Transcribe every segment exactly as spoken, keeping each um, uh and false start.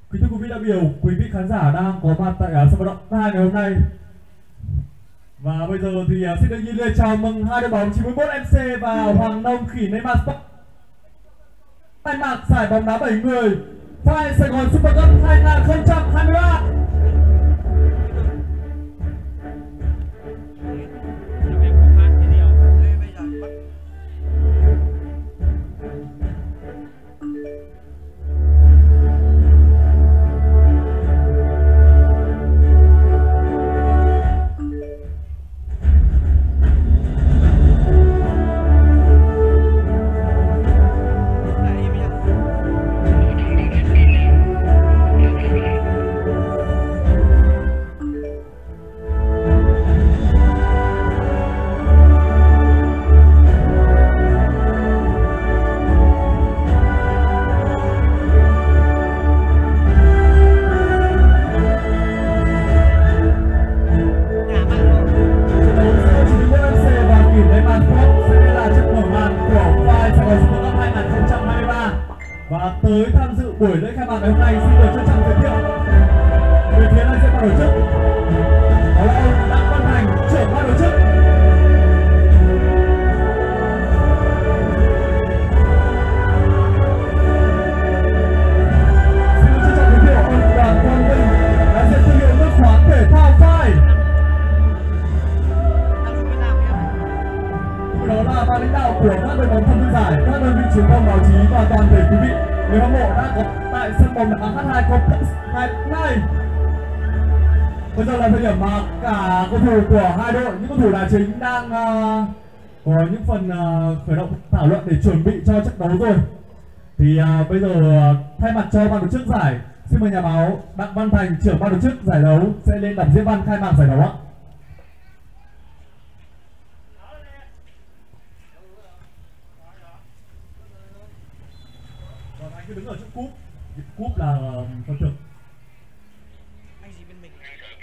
Kính thưa quý vị đại biểu, quý vị khán giả đang có mặt tại sân vận động hai ngày hôm nay. Và bây giờ thì uh, xin được nhiệt liệt chào mừng hai đội bóng chín mươi mốt em xê và Hoàng Nông Khỉ Neymar Sport khai mạc giải bóng đá bảy người Fly Sài Gòn Super Cup hai không hai ba. Và tới tham dự buổi lễ khai mạc ngày hôm nay xin được trân trọng giới thiệu về phía đại diện ban tổ chức, đó là ông Đặng Văn Thành, trưởng ban tổ chức. Xin được trân trọng giới thiệu ông Đoàn Quang Vinh, đại diện thương hiệu nước khoáng thể thao Fly. Đó là ban lãnh đạo của các đội bóng tham dự giải, các đơn vị truyền thông báo chí và toàn thể quý vị người hâm mộ đã có tại sân bóng đá hát hai Complex ngày hôm nay. Bây giờ là thời điểm mà cả cầu thủ của hai đội, những cầu thủ đá chính đang uh, có những phần uh, khởi động thảo luận để chuẩn bị cho trận đấu rồi. Thì uh, bây giờ uh, thay mặt cho ban tổ chức giải, xin mời nhà báo Đặng Văn Thành, trưởng ban tổ chức giải đấu sẽ lên đọc diễn văn khai mạc giải đấu ạ. Cứ đứng ở chỗ cúp, cúp là phần thưởng. Anh gì bên mình?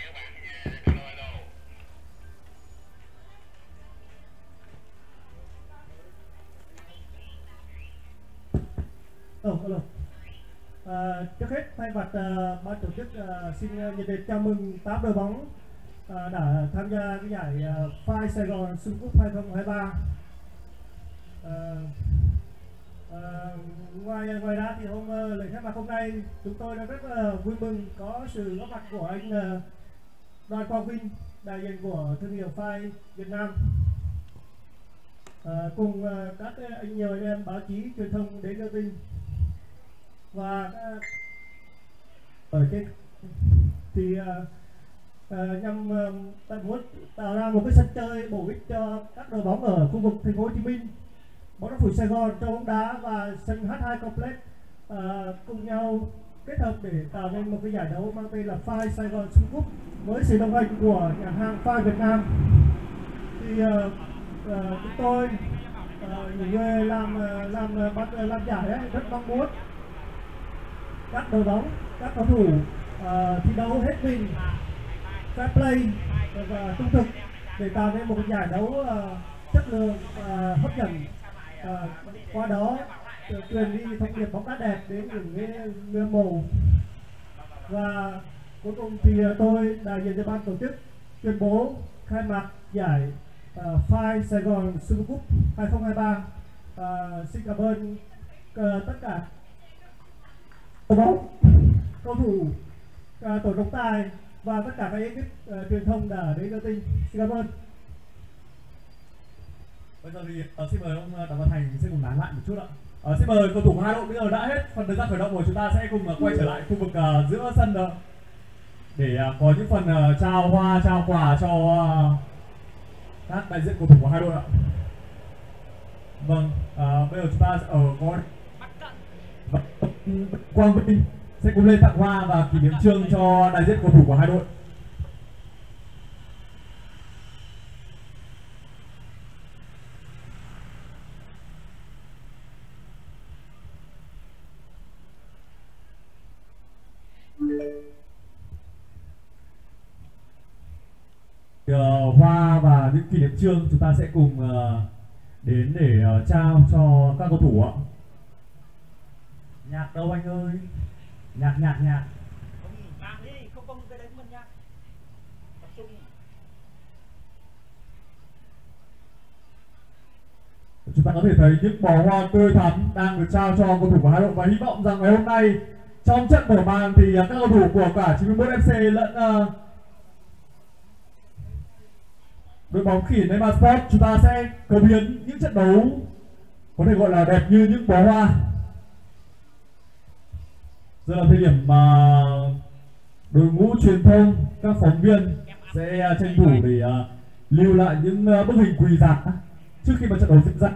Ồ, oh, hello. À, trước hết thay mặt uh, ban tổ chức uh, xin nhiệt liệt chào mừng tám đội bóng uh, đã tham gia cái giải uh, Fly Sài Gòn Super Cup hai không hai ba. Uh, À, ngoài ngoài ra thì hôm uh, lễ khai mạc hôm nay chúng tôi đã rất là vui mừng có sự góp mặt của anh uh, Đoàn Quang Vinh, đại diện của thương hiệu Fly Việt Nam, uh, cùng uh, các anh nhiều anh em báo chí truyền thông đến đưa tin. Và uh, ở trên thì uh, uh, nhằm uh, muốn tạo ra một cái sân chơi bổ ích cho các đội bóng ở khu vực thành phố Hồ Chí Minh, bóng đá phủi Sài Gòn, châu bóng đá và sân hát hai Complex uh, cùng nhau kết hợp để tạo nên một cái giải đấu mang tên là Fly Sài Gòn Super Cup với sự đồng hành của nhà hàng Fly Việt Nam. Thì uh, uh, chúng tôi uh, những người làm uh, làm uh, làm giải ấy, rất mong muốn các đội bóng, các cầu thủ uh, thi đấu hết mình, fair play và trung thực để tạo nên một cái giải đấu uh, chất lượng, uh, hấp dẫn. À, qua đó truyền đi thông điệp bóng đá đẹp đến những người hâm mộ. Và cuối cùng thì tôi đại diện cho ban tổ chức tuyên bố khai mạc giải uh, Fly Sài Gòn Super Cup hai không hai ba. Uh, xin cảm ơn uh, tất cả cầu bóng, cầu thủ, uh, tổ trọng tài và tất cả các ekip uh, truyền thông đã đến đưa tin. Xin cảm ơn. Bây giờ thì uh, xin mời ông Đặng Văn Thành sẽ cùng nán lại một chút ạ. Uh, xin mời cầu thủ của hai đội bây giờ đã hết phần thời gian khởi động rồi, chúng ta sẽ cùng uh, quay trở lại khu vực uh, giữa sân uh, để uh, có những phần uh, trao hoa, trao quà cho uh, các đại diện cầu thủ của hai đội ạ. Vâng, uh, bây giờ chúng ta sẽ ở có Quang Vinh sẽ cùng lên tặng hoa và kỷ niệm chương cho đại diện cầu thủ của hai đội. Uh, hoa và những kỷ niệm chương chúng ta sẽ cùng uh, đến để uh, trao cho các cầu thủ ạ. Nhạc đâu anh ơi, nhạc nhạc nhạc. vòng cái đấy của mình nha. Tập trung. Chúng ta có thể thấy những bó hoa tươi thắm đang được trao cho cầu thủ của hai đội và hy vọng rằng ngày hôm nay trong trận mở màn thì các cầu thủ của cả chín mươi mốt ép xê lẫn uh, đội bóng khỉ Neymar Sport chúng ta sẽ cống hiến những trận đấu có thể gọi là đẹp như những bó hoa. Giờ là thời điểm mà đội ngũ truyền thông, các phóng viên sẽ tranh thủ để uh, lưu lại những uh, bức hình quý giá trước khi mà trận đấu diễn ra.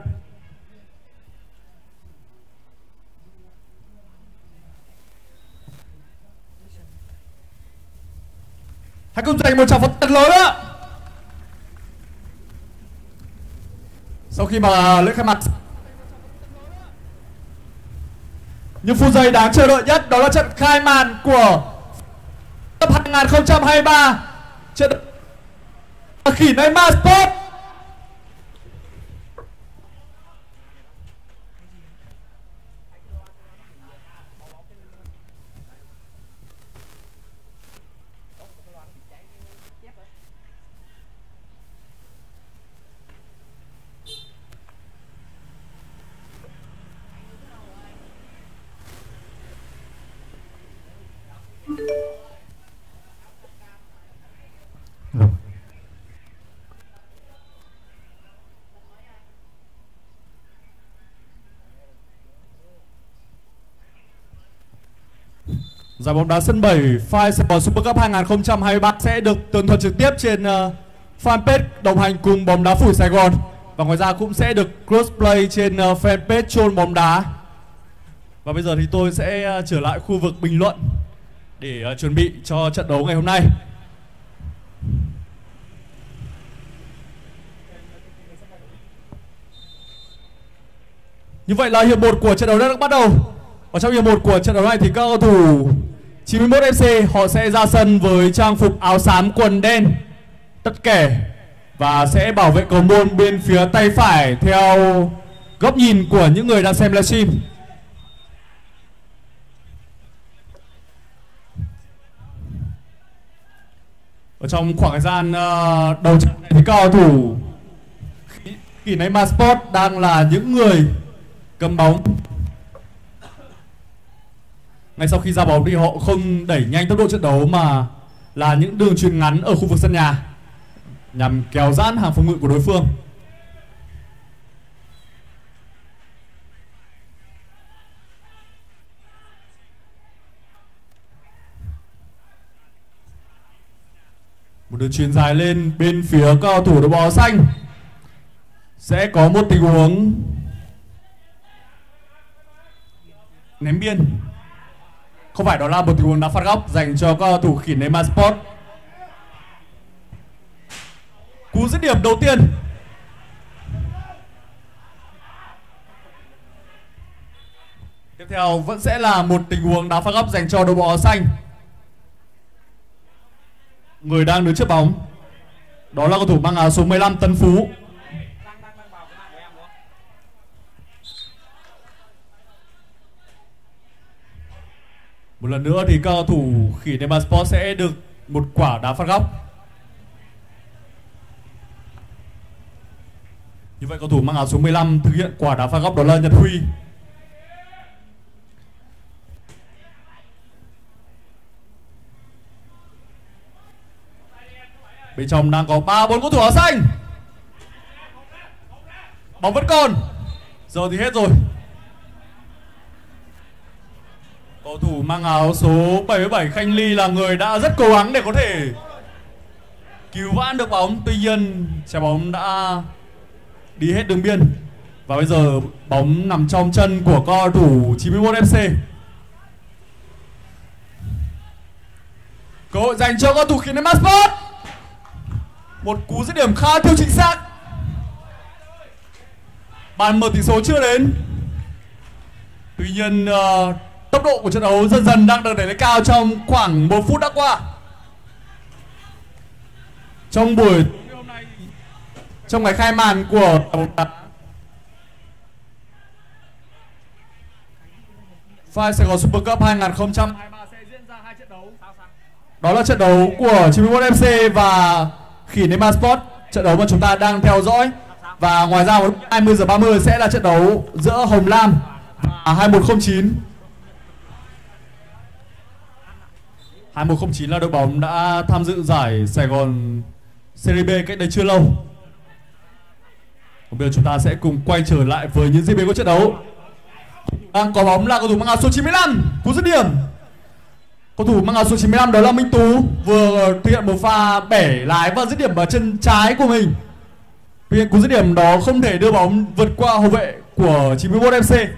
Hãy cùng dành một tràng pháo thật lớn đó. Sau khi mà lễ khai mạc, những phút giây đáng chờ đợi nhất đó là trận khai màn của tập hai không hai ba, trận khỉ Neymar Sport. Giải bóng đá sân bảy Phai Sài Gòn Super Cup hai không hai ba sẽ được tường thuật trực tiếp trên uh, fanpage đồng hành cùng bóng đá Phủi Sài Gòn, và ngoài ra cũng sẽ được crossplay trên uh, fanpage Chôn Bóng Đá. Và bây giờ thì tôi sẽ uh, trở lại khu vực bình luận để uh, chuẩn bị cho trận đấu ngày hôm nay. Như vậy là hiệp một của trận đấu đã bắt đầu. Ở trong hiệp một của trận đấu này thì các cầu thủ chín mươi mốt ép xê họ sẽ ra sân với trang phục áo xám quần đen tất kẻ và sẽ bảo vệ cầu môn bên phía tay phải theo góc nhìn của những người đang xem livestream. Ở trong khoảng thời gian uh, đầu trận này thì các cầu thủ khỉ Neymar Sport đang là những người cầm bóng. Ngay sau khi ra bóng thì họ không đẩy nhanh tốc độ trận đấu mà là những đường chuyền ngắn ở khu vực sân nhà nhằm kéo giãn hàng phòng ngự của đối phương. Một đường chuyền dài lên bên phía cầu thủ đội bóng áo xanh. Sẽ có một tình huống ném biên. Không phải, đó là một tình huống đá phạt góc dành cho cầu thủ khỉ Neymar Sport. Cú dứt điểm đầu tiên. Tiếp theo vẫn sẽ là một tình huống đá phạt góc dành cho đội bóng áo xanh. Người đang đứng trước bóng đó là cầu thủ mang áo số mười lăm Tân Phú. Một lần nữa thì cầu thủ khỉ Neymar Sport sẽ được một quả đá phạt góc. Như vậy cầu thủ mang áo số mười lăm thực hiện quả đá phạt góc đó là Nhật Huy. Bên trong đang có ba bốn cầu thủ áo xanh. Bóng vẫn còn. Giờ thì hết rồi. Cầu thủ mang áo số bảy mươi bảy Khanh Ly là người đã rất cố gắng để có thể cứu vãn được bóng. Tuy nhiên trái bóng đã đi hết đường biên. Và bây giờ bóng nằm trong chân của cầu thủ chín mươi mốt ép xê. Cơ hội dành cho cầu thủ khỉ Neymar Sport. Một cú dứt điểm khá thiếu chính xác. Bàn mở tỷ số chưa đến. Tuy nhiên uh, tốc độ của trận đấu dần dần đang được đẩy lên cao trong khoảng một phút đã qua. Trong buổi trong ngày khai màn của Phai Sài Gòn Super Cup hai không hai ba sẽ diễn ra hai trận đấu. Đó là trận đấu của chín mươi mốt ép xê và Khỉ Neymar Sport, trận đấu mà chúng ta đang theo dõi. Và ngoài ra vào lúc hai mươi giờ ba mươi sẽ là trận đấu giữa Hồng Lam và hai một không chín. hai một không chín là đội bóng đã tham dự giải Sài Gòn Serie B cách đây chưa lâu. Bây giờ chúng ta sẽ cùng quay trở lại với những diễn biến của trận đấu. Đang có bóng là cầu thủ mang áo số chín mươi lăm, cú dứt điểm. Cầu thủ mang áo số chín mươi lăm đó là Minh Tú vừa thực hiện một pha bẻ lái và dứt điểm vào chân trái của mình. Tuy nhiên cú dứt điểm đó không thể đưa bóng vượt qua hậu vệ của chín mươi mốt ép xê.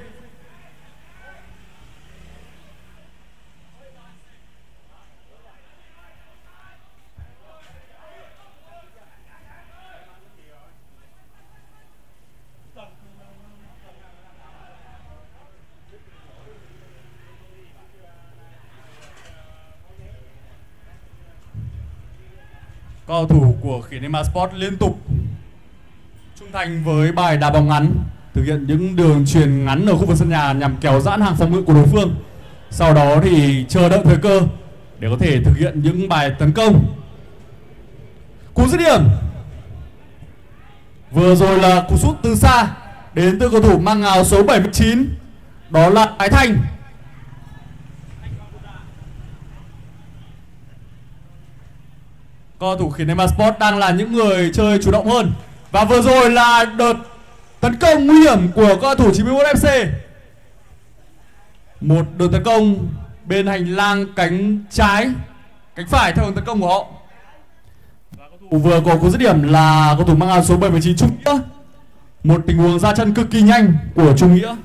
Cầu thủ của Khỉ Neymar Sport liên tục trung thành với bài đá bóng ngắn, thực hiện những đường chuyền ngắn ở khu vực sân nhà nhằm kéo giãn hàng phòng ngự của đối phương. Sau đó thì chờ đợi thời cơ để có thể thực hiện những bài tấn công. Cú dứt điểm vừa rồi là cú sút từ xa đến từ cầu thủ mang áo số bảy mươi chín, đó là Thái Thanh. Cầu thủ Khỉ Neymar Sport đang là những người chơi chủ động hơn. Và vừa rồi là đợt tấn công nguy hiểm của cầu thủ chín mươi mốt ép xê. Một đợt tấn công bên hành lang cánh trái, cánh phải theo hướng tấn công của họ. Và cầu thủ vừa có cú dứt điểm là cầu thủ mang áo số bảy mươi chín Trung Nghĩa. Một tình huống ra chân cực kỳ nhanh của Trung Nghĩa.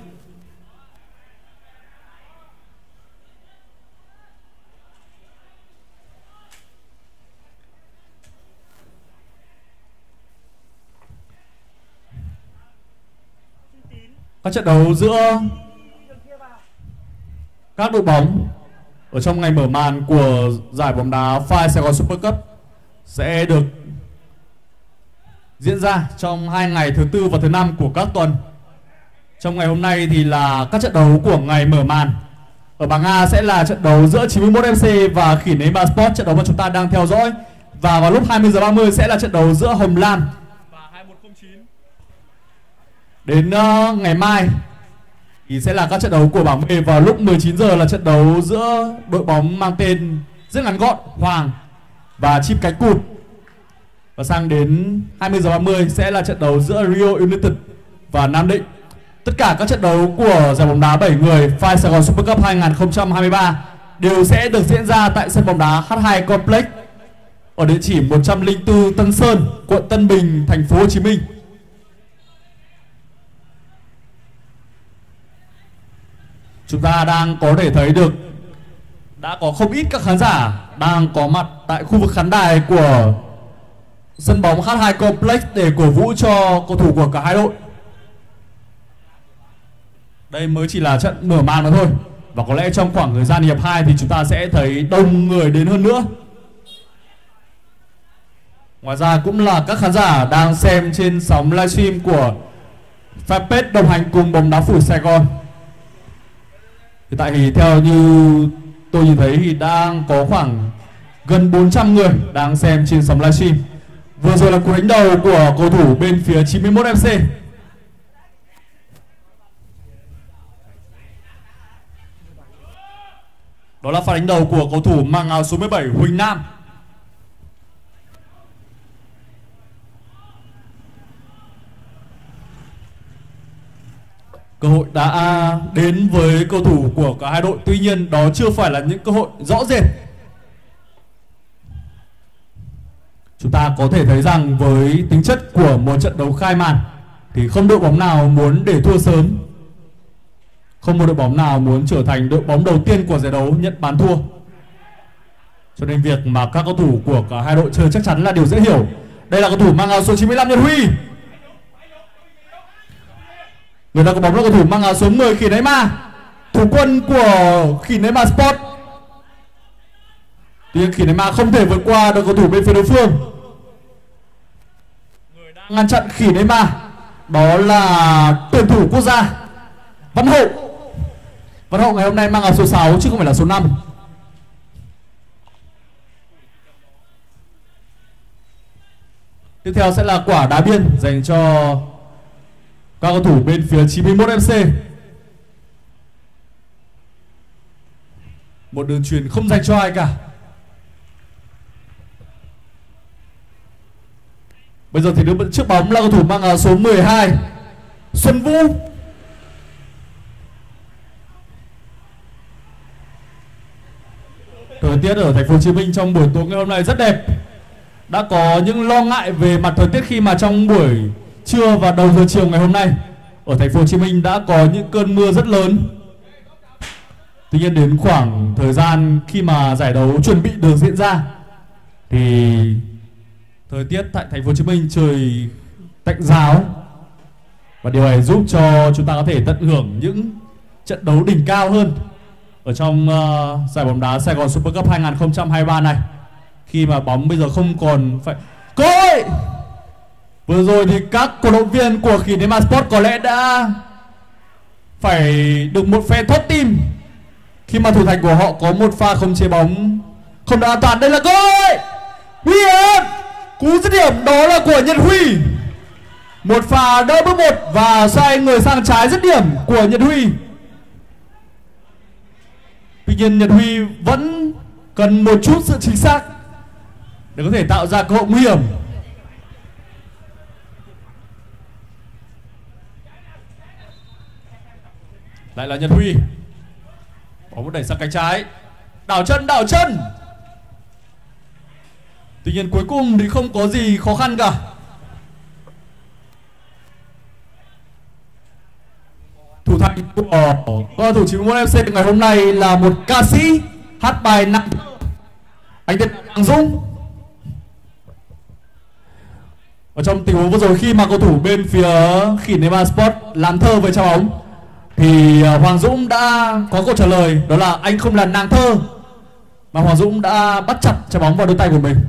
Các trận đấu giữa các đội bóng ở trong ngày mở màn của giải bóng đá Phai Sài Gòn Super Cup sẽ được diễn ra trong hai ngày thứ tư và thứ năm của các tuần. Trong ngày hôm nay thì là các trận đấu của ngày mở màn. Ở bảng A sẽ là trận đấu giữa chín mươi mốt ép xê và Khỉ Neymar Sport, trận đấu mà chúng ta đang theo dõi. Và vào lúc hai mươi giờ ba mươi sẽ là trận đấu giữa Hồng Lam và hai một không chín. Đến uh, ngày mai thì sẽ là các trận đấu của bảng B. Vào lúc mười chín giờ là trận đấu giữa đội bóng mang tên rất ngắn gọn Hoàng và Chim Cánh Cụt. Và sang đến hai mươi giờ ba mươi sẽ là trận đấu giữa Rio United và Nam Định. Tất cả các trận đấu của giải bóng đá bảy người Phai Sài Gòn Super Cup hai không hai ba đều sẽ được diễn ra tại sân bóng đá hát hai Complex ở địa chỉ một trăm lẻ bốn Tân Sơn, quận Tân Bình, thành phố Hồ Chí Minh. Chúng ta đang có thể thấy được đã có không ít các khán giả đang có mặt tại khu vực khán đài của sân bóng hát hai Complex để cổ vũ cho cầu thủ của cả hai đội. Đây mới chỉ là trận mở màn mà thôi. Và có lẽ trong khoảng thời gian hiệp hai thì chúng ta sẽ thấy đông người đến hơn nữa. Ngoài ra cũng là các khán giả đang xem trên sóng livestream của fanpage đồng hành cùng bóng đá phủi Sài Gòn. Hiện tại thì theo như tôi nhìn thấy thì đang có khoảng gần bốn trăm người đang xem trên sóng livestream. Vừa rồi là cú đánh đầu của cầu thủ bên phía chín mươi mốt ép xê. Đó là pha đánh đầu của cầu thủ mang áo số mười bảy Huỳnh Nam. Cơ hội đã đến với cầu thủ của cả hai đội, tuy nhiên đó chưa phải là những cơ hội rõ rệt. Chúng ta có thể thấy rằng với tính chất của một trận đấu khai màn thì không đội bóng nào muốn để thua sớm. Không một đội bóng nào muốn trở thành đội bóng đầu tiên của giải đấu nhận bàn thua. Cho nên việc mà các cầu thủ của cả hai đội chơi chắc chắn là điều dễ hiểu. Đây là cầu thủ mang áo số chín mươi lăm Nhật Huy. Người ta có bóng là cầu thủ mang áo số mười Khỉ Neymar, thủ quân của Khỉ Neymar Sport. Tuy nhiên Khỉ Neymar không thể vượt qua được cầu thủ bên phía đối phương. Người đang ngăn chặn Khỉ Neymar đó là tuyển thủ quốc gia Văn Hậu. Văn Hậu ngày hôm nay mang áo số sáu chứ không phải là số năm. Tiếp theo sẽ là quả đá biên dành cho các cầu thủ bên phía chín mươi mốt ép xê. Một đường chuyền không dành cho ai cả. Bây giờ thì đứng trước bóng là cầu thủ mang áo số mười hai Xuân Vũ. Thời tiết ở thành phố Hồ Chí Minh trong buổi tối ngày hôm nay rất đẹp. Đã có những lo ngại về mặt thời tiết khi mà trong buổi trưa và đầu giờ chiều ngày hôm nay ở thành phố Hồ Chí Minh đã có những cơn mưa rất lớn. Tuy nhiên đến khoảng thời gian khi mà giải đấu chuẩn bị được diễn ra thì thời tiết tại thành phố Hồ Chí Minh trời tạnh ráo, và điều này giúp cho chúng ta có thể tận hưởng những trận đấu đỉnh cao hơn ở trong uh, giải bóng đá Sài Gòn Super Cup hai không hai ba này, khi mà bóng bây giờ không còn phải cơ hội. Vừa rồi thì các cổ động viên của Khỉ Neymar Sport có lẽ đã phải được một phen thót tim khi mà thủ thành của họ có một pha không chế bóng không được an toàn. Đây là cơ hội nguy hiểm, cú dứt điểm đó là của Nhật Huy. Một pha đỡ bước một và xoay người sang trái dứt điểm của Nhật Huy. Tuy nhiên Nhật Huy vẫn cần một chút sự chính xác để có thể tạo ra cơ hội nguy hiểm. Lại là Nhật Huy. Bóng đẩy sang cánh trái, đảo chân đảo chân. Tuy nhiên cuối cùng thì không có gì khó khăn cả. Thủ thành của cầu thủ chín mươi mốt ép xê ngày hôm nay là một ca sĩ hát bài nặng, anh tên Hoàng Dũng. Ở trong tình huống vừa rồi khi mà cầu thủ bên phía Khỉ Neymar Sport làm thơ với trái bóng thì Hoàng Dũng đã có câu trả lời, đó là anh không là nàng thơ, mà Hoàng Dũng đã bắt chặt trái bóng vào đôi tay của mình.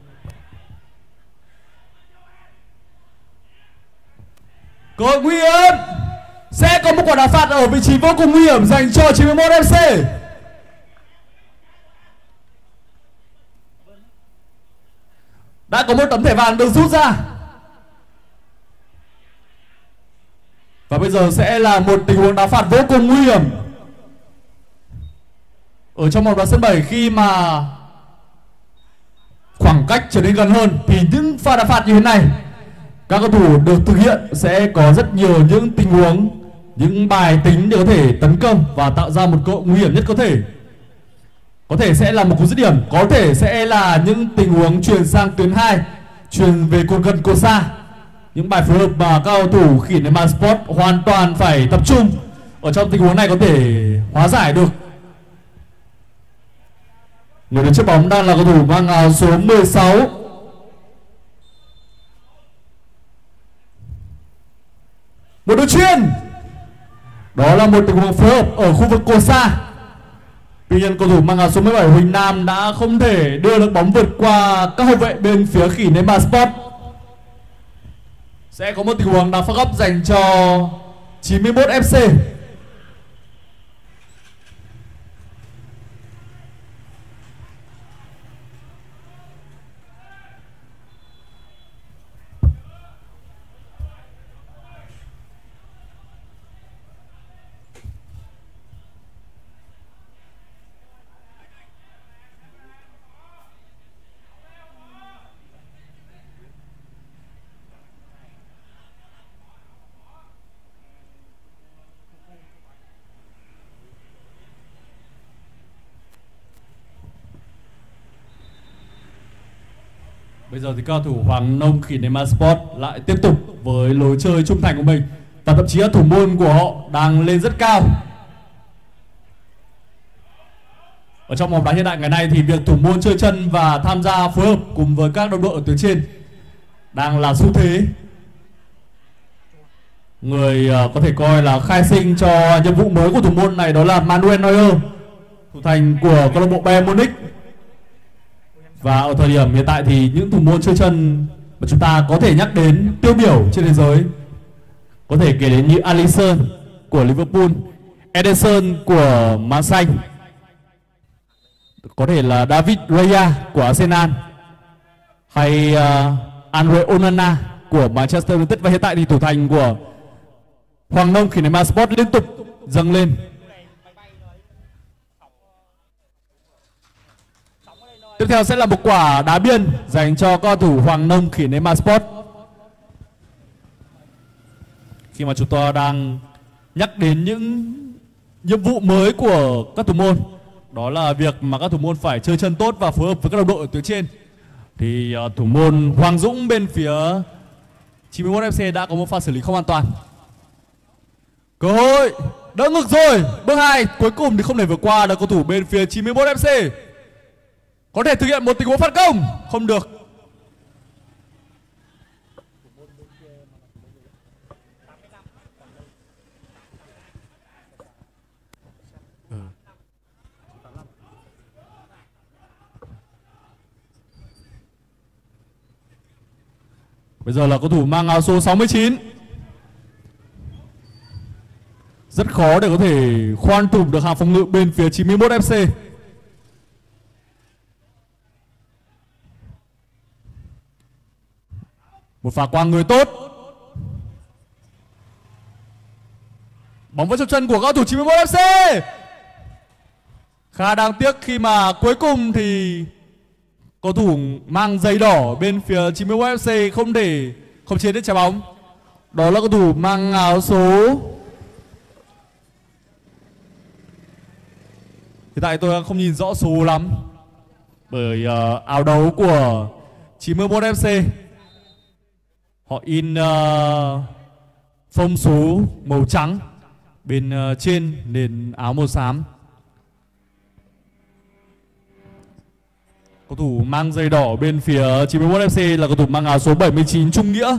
Cơ hội nguy hiểm, sẽ có một quả đá phạt ở vị trí vô cùng nguy hiểm dành cho chín mươi mốt ép xê. Đã có một tấm thẻ vàng được rút ra. Và bây giờ sẽ là một tình huống đá phạt vô cùng nguy hiểm ở trong vòng đá sân bảy. Khi mà khoảng cách trở nên gần hơn thì những pha đá phạt như thế này, các cầu thủ được thực hiện sẽ có rất nhiều những tình huống, những bài tính để có thể tấn công và tạo ra một cơ hội nguy hiểm nhất có thể. Có thể sẽ là một cú dứt điểm, có thể sẽ là những tình huống truyền sang tuyến hai, truyền về cột gần cột xa. Những bài phối hợp mà các cầu thủ Khỉ Neymar Sport hoàn toàn phải tập trung ở trong tình huống này có thể hóa giải được. Người đứng trước bóng đang là cầu thủ mang áo số mười sáu một đường chuyền. Đó là một tình huống phối hợp ở khu vực cột xa. Tuy nhiên cầu thủ mang áo số mười bảy Huỳnh Nam đã không thể đưa được bóng vượt qua các hậu vệ bên phía Khỉ Neymar Sport. Sẽ có một tình huống đá phạt góc dành cho chín mươi mốt ép xê. Bây giờ thì cao thủ Hoàng Nông Khỉ Neymar Sport lại tiếp tục với lối chơi trung thành của mình, và thậm chí là thủ môn của họ đang lên rất cao. Ở trong bóng đá hiện đại ngày nay thì việc thủ môn chơi chân và tham gia phối hợp cùng với các đồng đội ở tuyến trên đang là xu thế. Người uh, có thể coi là khai sinh cho nhiệm vụ mới của thủ môn này đó là Manuel Neuer, thủ thành của câu lạc bộ Bayern Munich. Và ở thời điểm hiện tại thì những thủ môn chơi chân mà chúng ta có thể nhắc đến tiêu biểu trên thế giới có thể kể đến như Alisson của Liverpool, Ederson của Marseille, có thể là David Raya của Arsenal, hay uh, Andre Onana của Manchester United. Và hiện tại thì thủ thành của Hoàng Nông Kinema Sport liên tục dâng lên. Tiếp theo sẽ là một quả đá biên dành cho cầu thủ Hoàng Nông Kinema Sport. Khi mà chúng ta đang nhắc đến những nhiệm vụ mới của các thủ môn, đó là việc mà các thủ môn phải chơi chân tốt và phối hợp với các đồng đội ở tuyến trên, thì uh, thủ môn Hoàng Dũng bên phía chín mươi mốt ép xê đã có một pha xử lý không an toàn. Cơ hội đỡ ngực rồi, bước hai cuối cùng thì không thể vượt qua được cầu thủ bên phía chín mươi mốt ép xê. Có thể thực hiện một tình huống phản công, không được. Bây giờ là cầu thủ mang áo số sáu mươi chín. Rất khó để có thể khoan trùm được hàng phòng ngự bên phía chín mươi mốt ép xê. Một pha qua người tốt. Bóng vẫn trong chân của cầu thủ chín mươi mốt ép xê. Khá đáng tiếc khi mà cuối cùng thì cầu thủ mang giày đỏ bên phía chín mươi mốt ép xê không thể không chế được trái bóng. Đó là cầu thủ mang áo số, hiện tại tôi không nhìn rõ số lắm, bởi uh, áo đấu của chín mươi mốt ép xê họ in uh, phông số màu trắng bên uh, trên nền áo màu xám. Cầu thủ mang giày đỏ bên phía chín mươi mốt ép xê là cầu thủ mang áo số bảy mươi chín Trung Nghĩa.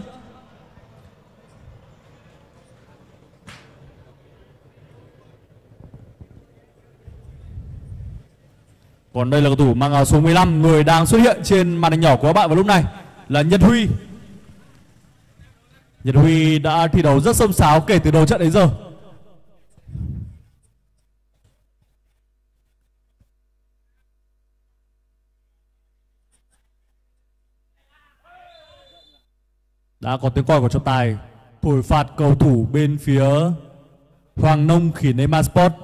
Còn đây là cầu thủ mang áo số mười lăm, người đang xuất hiện trên màn hình nhỏ của các bạn vào lúc này là Nhật Huy. Nhật Huy đã thi đấu rất xông xáo kể từ đầu trận đến giờ. Đã có tiếng còi của trọng tài thổi phạt cầu thủ bên phía Hoàng Nông Kinema Sport.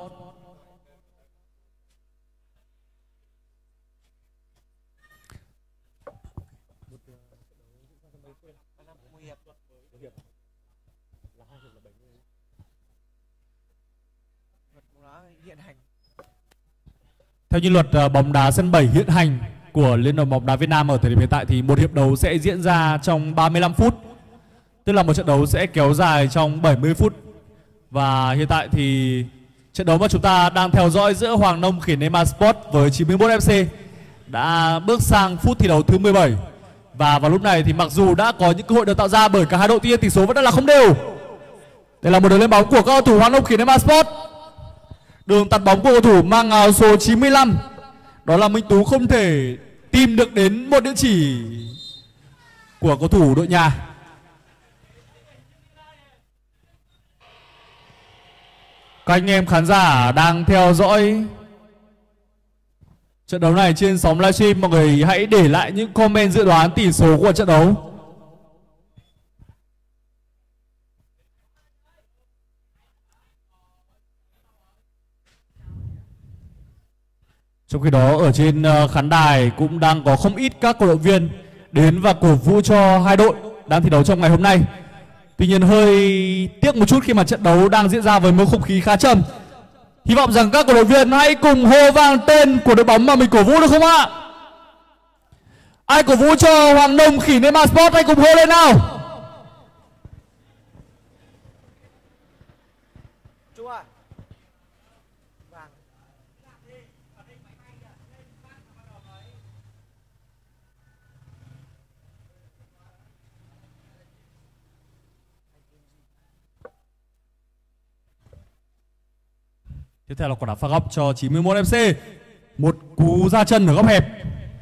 Theo như luật uh, bóng đá sân bảy hiện hành của Liên đoàn bóng đá Việt Nam ở thời điểm hiện tại thì một hiệp đấu sẽ diễn ra trong ba mươi lăm phút. Tức là một trận đấu sẽ kéo dài trong bảy mươi phút. Và hiện tại thì trận đấu mà chúng ta đang theo dõi giữa Hoàng Nông Kinema Sport với chín mươi mốt ép xê đã bước sang phút thi đấu thứ mười bảy. Và vào lúc này thì mặc dù đã có những cơ hội được tạo ra bởi cả hai đội, tuy nhiên tỷ số vẫn đang là không đều. Đây là một đường lên bóng của các cầu thủ Hoàng Nông Kinema Sport. Đường tạt bóng của cầu thủ mang áo số chín mươi lăm, đó là Minh Tú, không thể tìm được đến một địa chỉ của cầu thủ đội nhà. Các anh em khán giả đang theo dõi trận đấu này trên sóng livestream, mọi người hãy để lại những comment dự đoán tỷ số của trận đấu. Trong khi đó ở trên khán đài cũng đang có không ít các cổ động viên đến và cổ vũ cho hai đội đang thi đấu trong ngày hôm nay. Tuy nhiên hơi tiếc một chút khi mà trận đấu đang diễn ra với một không khí khá trầm. Hy vọng rằng các cổ động viên hãy cùng hô vang tên của đội bóng mà mình cổ vũ được không ạ? Ai cổ vũ cho Hoàng Nông Kinema Sport hãy cùng hô lên nào. Tiếp theo là quả đá phạt góc cho chín mươi mốt ép xê. Một cú ra chân ở góc hẹp.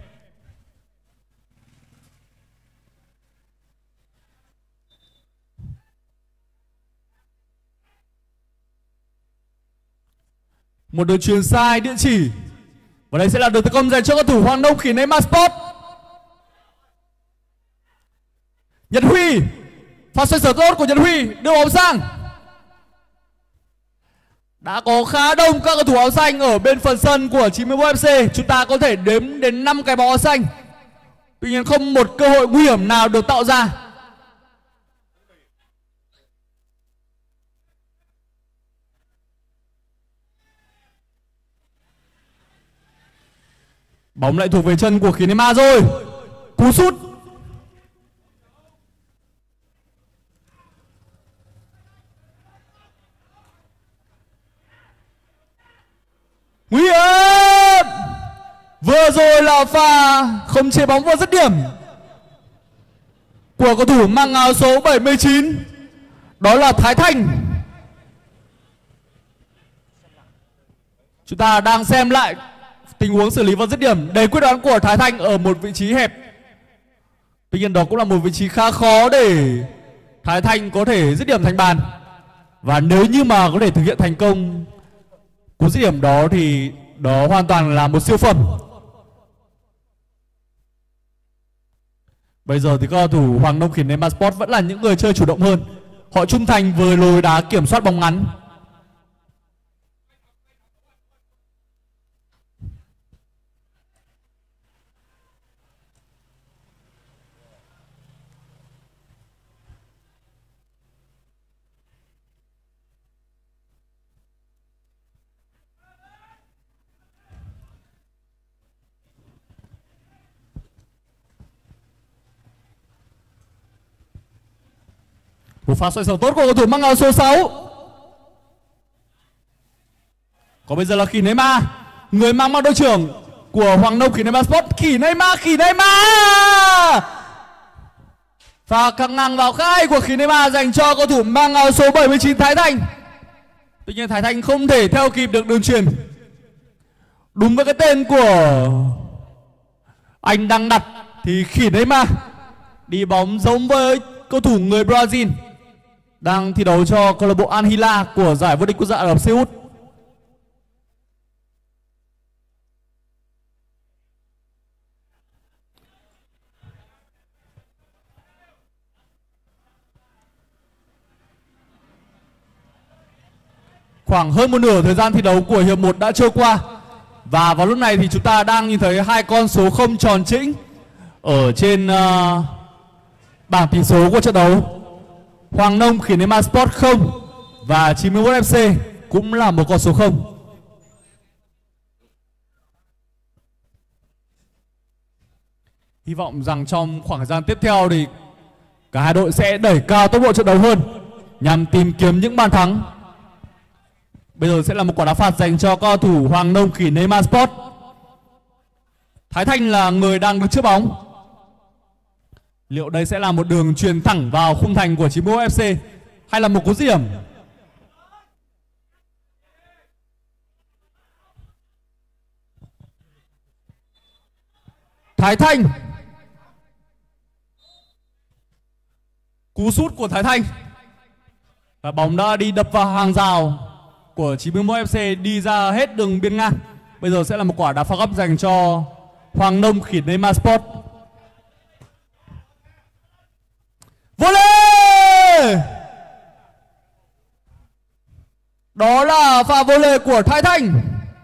Một đường chuyền sai địa chỉ. Và đây sẽ là đường tấn công dành cho cầu thủ Hoàng Nông Kinema Sport. Nhật Huy, pha xoay sở tốt của Nhật Huy, đưa bóng sang. Đã có khá đông các cầu thủ áo xanh ở bên phần sân của chín mươi mốt ép xê. Chúng ta có thể đếm đến năm cái bóng áo xanh. Tuy nhiên không một cơ hội nguy hiểm nào được tạo ra. Bóng lại thuộc về chân của Kinema rồi. Cú sút. Nguy hiểm. Vừa rồi là pha không chế bóng vào dứt điểm của cầu thủ mang áo số bảy mươi chín, đó là Thái Thanh. Chúng ta đang xem lại tình huống xử lý vào dứt điểm đầy quyết đoán của Thái Thanh ở một vị trí hẹp. Tuy nhiên đó cũng là một vị trí khá khó để Thái Thanh có thể dứt điểm thành bàn. Và nếu như mà có thể thực hiện thành công cú dứt điểm đó thì đó hoàn toàn là một siêu phẩm. Bây giờ thì các cầu thủ Hoàng Nông Khiển Neymar Sport vẫn là những người chơi chủ động hơn. Họ trung thành với lối đá kiểm soát bóng ngắn. Một pha xoay sở tốt của cầu thủ mang áo số sáu. Còn bây giờ là Khỉ Neymar, người mang mang đội trưởng của Hoàng Nông Khỉ Neymar Sport. Khỉ Neymar, Khỉ Neymar. Pha căng ngang vào khai của Khỉ Neymar dành cho cầu thủ mang áo số bảy mươi chín Thái Thanh. Tuy nhiên Thái Thanh không thể theo kịp được đường chuyền. Đúng với cái tên của anh đang đặt thì Khỉ Neymar đi bóng giống với cầu thủ người Brazil đang thi đấu cho câu lạc bộ Al Hilal của giải vô địch quốc gia Ả Rập Xê Út. Khoảng hơn một nửa thời gian thi đấu của hiệp một đã trôi qua. Và vào lúc này thì chúng ta đang nhìn thấy hai con số không tròn chỉnh ở trên uh, bảng tỷ số của trận đấu. Hoàng Nông Khỉ Neymar Sport không và chín mươi mốt ép xê cũng là một con số không. Hy vọng rằng trong khoảng thời gian tiếp theo thì cả hai đội sẽ đẩy cao tốc độ trận đấu hơn nhằm tìm kiếm những bàn thắng. Bây giờ sẽ là một quả đá phạt dành cho cầu thủ Hoàng Nông Khỉ Neymar Sport. Thái Thanh là người đang đứng trước bóng. Liệu đây sẽ là một đường truyền thẳng vào khung thành của chín mươi mốt ép xê hay là một cú dứt điểm? Thái Thanh. Cú sút của Thái Thanh. Và bóng đã đi đập vào hàng rào của chín mươi mốt ép xê, đi ra hết đường biên ngang. Bây giờ sẽ là một quả đá phạt góc dành cho Hoàng Nông Khỉ Neymar Sport. Volley! Đó là pha volley của Thái Thanh.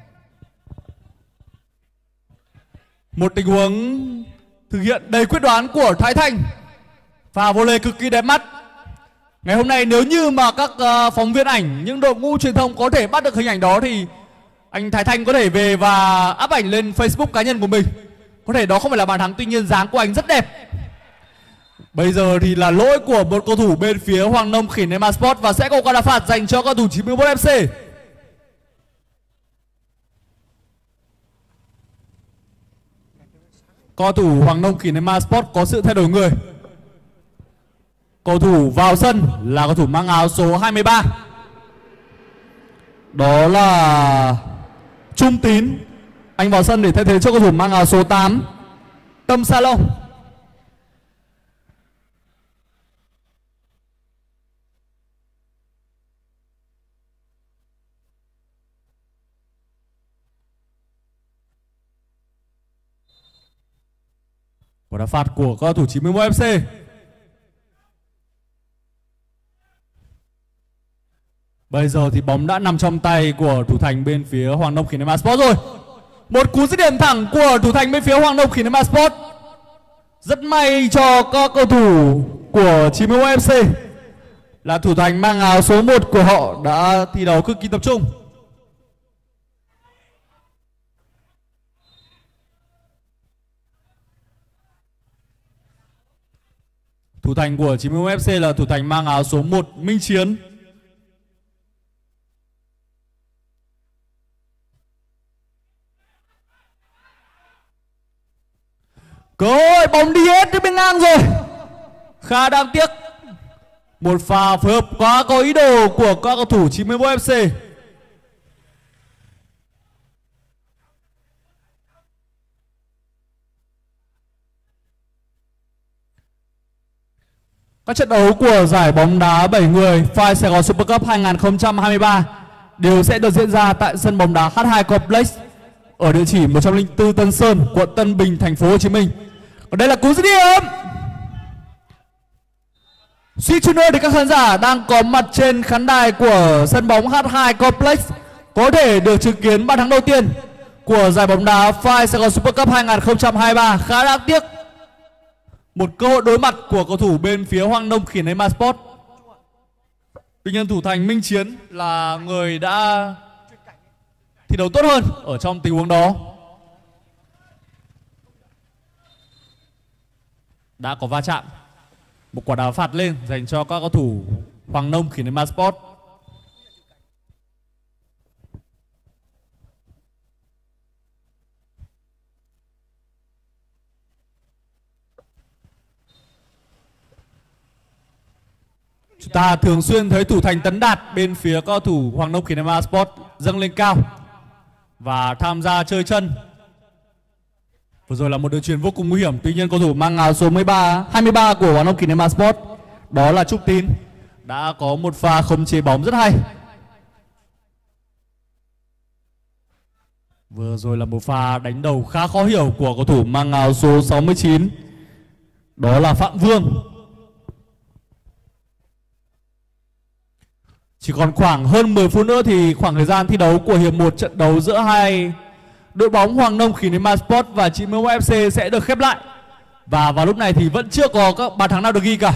Một tình huống thực hiện đầy quyết đoán của Thái Thanh. Pha volley cực kỳ đẹp mắt. Ngày hôm nay nếu như mà các uh, phóng viên ảnh, những đội ngũ truyền thông có thể bắt được hình ảnh đó thì anh Thái Thanh có thể về và up ảnh lên Facebook cá nhân của mình. Có thể đó không phải là bàn thắng, tuy nhiên dáng của anh rất đẹp. Bây giờ thì là lỗi của một cầu thủ bên phía Hoàng Nông Khỉ Neymar Sport và sẽ có quả đá phạt dành cho cầu thủ chín mươi mốt ép xê. Cầu thủ Hoàng Nông Khỉ Neymar Sport có sự thay đổi người. Cầu thủ vào sân là cầu thủ mang áo số hai mươi ba. Đó là Trung Tín. Anh vào sân để thay thế cho cầu thủ mang áo số tám Tâm Sa Long. Quả đá phạt của cầu thủ chín mươi mốt ép xê. Bây giờ thì bóng đã nằm trong tay của thủ thành bên phía Hoàng Đông Kinema Sport rồi. Một cú dứt điểm thẳng của thủ thành bên phía Hoàng Đông Kinema Sport. Rất may cho các cầu thủ của chín mươi mốt ép xê là thủ thành mang áo số một của họ đã thi đấu cực kỳ tập trung. Thủ thành của chín mươi mốt ép xê là thủ thành mang áo số một Minh Chiến. Cơ hội bóng đi hết đến bên ngang rồi. Khá đáng tiếc. Một pha phối hợp quá có ý đồ của các cầu thủ chín mươi mốt ép xê. Các trận đấu của giải bóng đá bảy người Phai Sài Gòn Super Cup hai không hai ba đều sẽ được diễn ra tại sân bóng đá hát hai Complex ở địa chỉ một trăm lẻ bốn Tân Sơn, quận Tân Bình, thành phố Hồ Chí Minh. Còn đây là cú dứt điểm. Suýt chút nữa thì các khán giả đang có mặt trên khán đài của sân bóng hát hai Complex có thể được chứng kiến bàn thắng đầu tiên của giải bóng đá Phai Sài Gòn Super Cup hai không hai ba. Khá đáng tiếc. Một cơ hội đối mặt của cầu thủ bên phía Hoàng Đông Kinema Sport. Tuy nhiên thủ thành Minh Chiến là người đã thi đấu tốt hơn ở trong tình huống đó. Đã có va chạm. Một quả đá phạt lên dành cho các cầu thủ Hoàng Đông Kinema Sport. Chúng ta thường xuyên thấy thủ thành Tấn Đạt bên phía các cầu thủ Hoàng Đông Kinema Sport dâng lên cao và tham gia chơi chân. Vừa rồi là một đường chuyền vô cùng nguy hiểm. Tuy nhiên cầu thủ mang áo số mười ba, hai mươi ba của Hoàng Đông Kinema Sport, đó là Trúc Tín, đã có một pha khống chế bóng rất hay. Vừa rồi là một pha đánh đầu khá khó hiểu của cầu thủ mang áo số sáu mươi chín, đó là Phạm Vương. Chỉ còn khoảng hơn mười phút nữa thì khoảng thời gian thi đấu của hiệp một trận đấu giữa hai đội bóng Hoàng Đông Kinema Sport và chín mươi mốt ép xê sẽ được khép lại. Và vào lúc này thì vẫn chưa có các bàn thắng nào được ghi cả.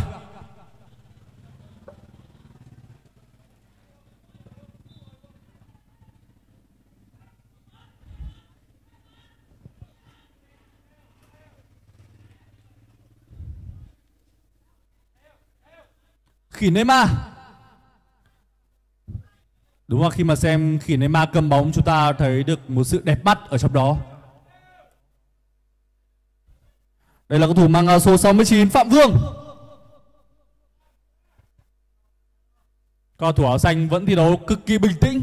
Kinema. Đúng là khi mà xem Kinema cầm bóng chúng ta thấy được một sự đẹp mắt ở trong đó. Đây là cầu thủ mang áo số sáu mươi chín Phạm Vương. Cầu thủ áo xanh vẫn thi đấu cực kỳ bình tĩnh.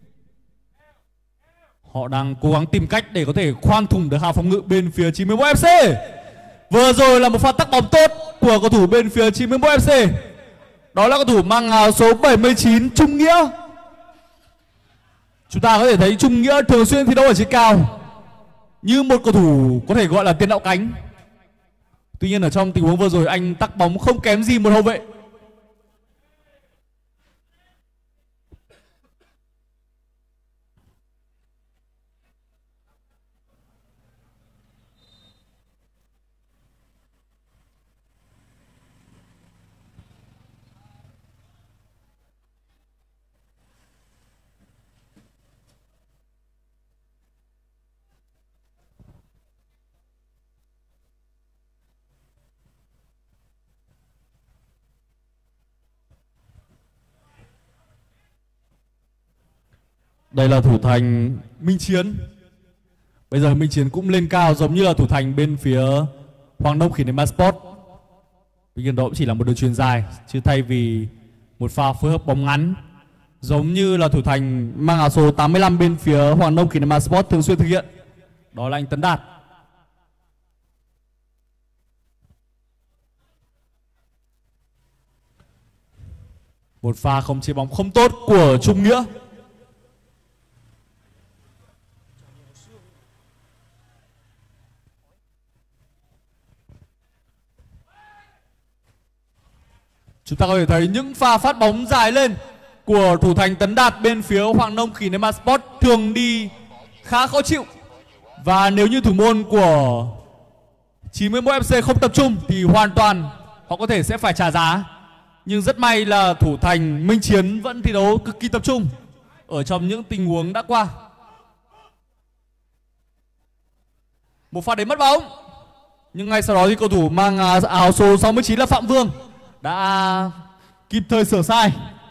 Họ đang cố gắng tìm cách để có thể khoan thủng được hàng phòng ngự bên phía chín mươi mốt ép xê. Vừa rồi là một pha tắc bóng tốt của cầu thủ bên phía chín mươi mốt ép xê. Đó là cầu thủ mang áo số bảy mươi chín Trung Nghĩa. Chúng ta có thể thấy Trung Nghĩa thường xuyên thi đấu ở trên cao như một cầu thủ có thể gọi là tiền đạo cánh. Tuy nhiên ở trong tình huống vừa rồi anh tắc bóng không kém gì một hậu vệ. Đây là thủ thành Minh Chiến. Bây giờ Minh Chiến cũng lên cao giống như là thủ thành bên phía Hoàng Đông Kinema Sport. Tuy nhiên đó cũng chỉ là một đường chuyền dài, chứ thay vì một pha phối hợp bóng ngắn giống như là thủ thành mang áo số tám mươi lăm bên phía Hoàng Đông Kinema Sport thường xuyên thực hiện, đó là anh Tấn Đạt. Một pha không chế bóng không tốt của Trung Nghĩa. Chúng ta có thể thấy những pha phát bóng dài lên của thủ thành Tấn Đạt bên phía Hoàng Nông Kinema Sport thường đi khá khó chịu. Và nếu như thủ môn của chín mươi mốt ép xê không tập trung thì hoàn toàn họ có thể sẽ phải trả giá. Nhưng rất may là thủ thành Minh Chiến vẫn thi đấu cực kỳ tập trung ở trong những tình huống đã qua. Một pha đánh mất bóng. Nhưng ngay sau đó thì cầu thủ mang áo số sáu mươi chín là Phạm Vương đã kịp thời sửa sai.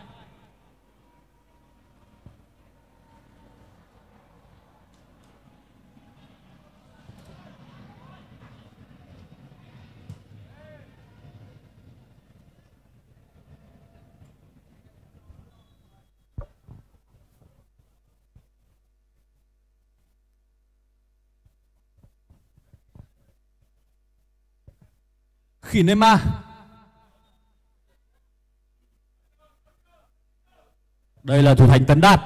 Kinema. Đây là thủ thành Tấn Đạt.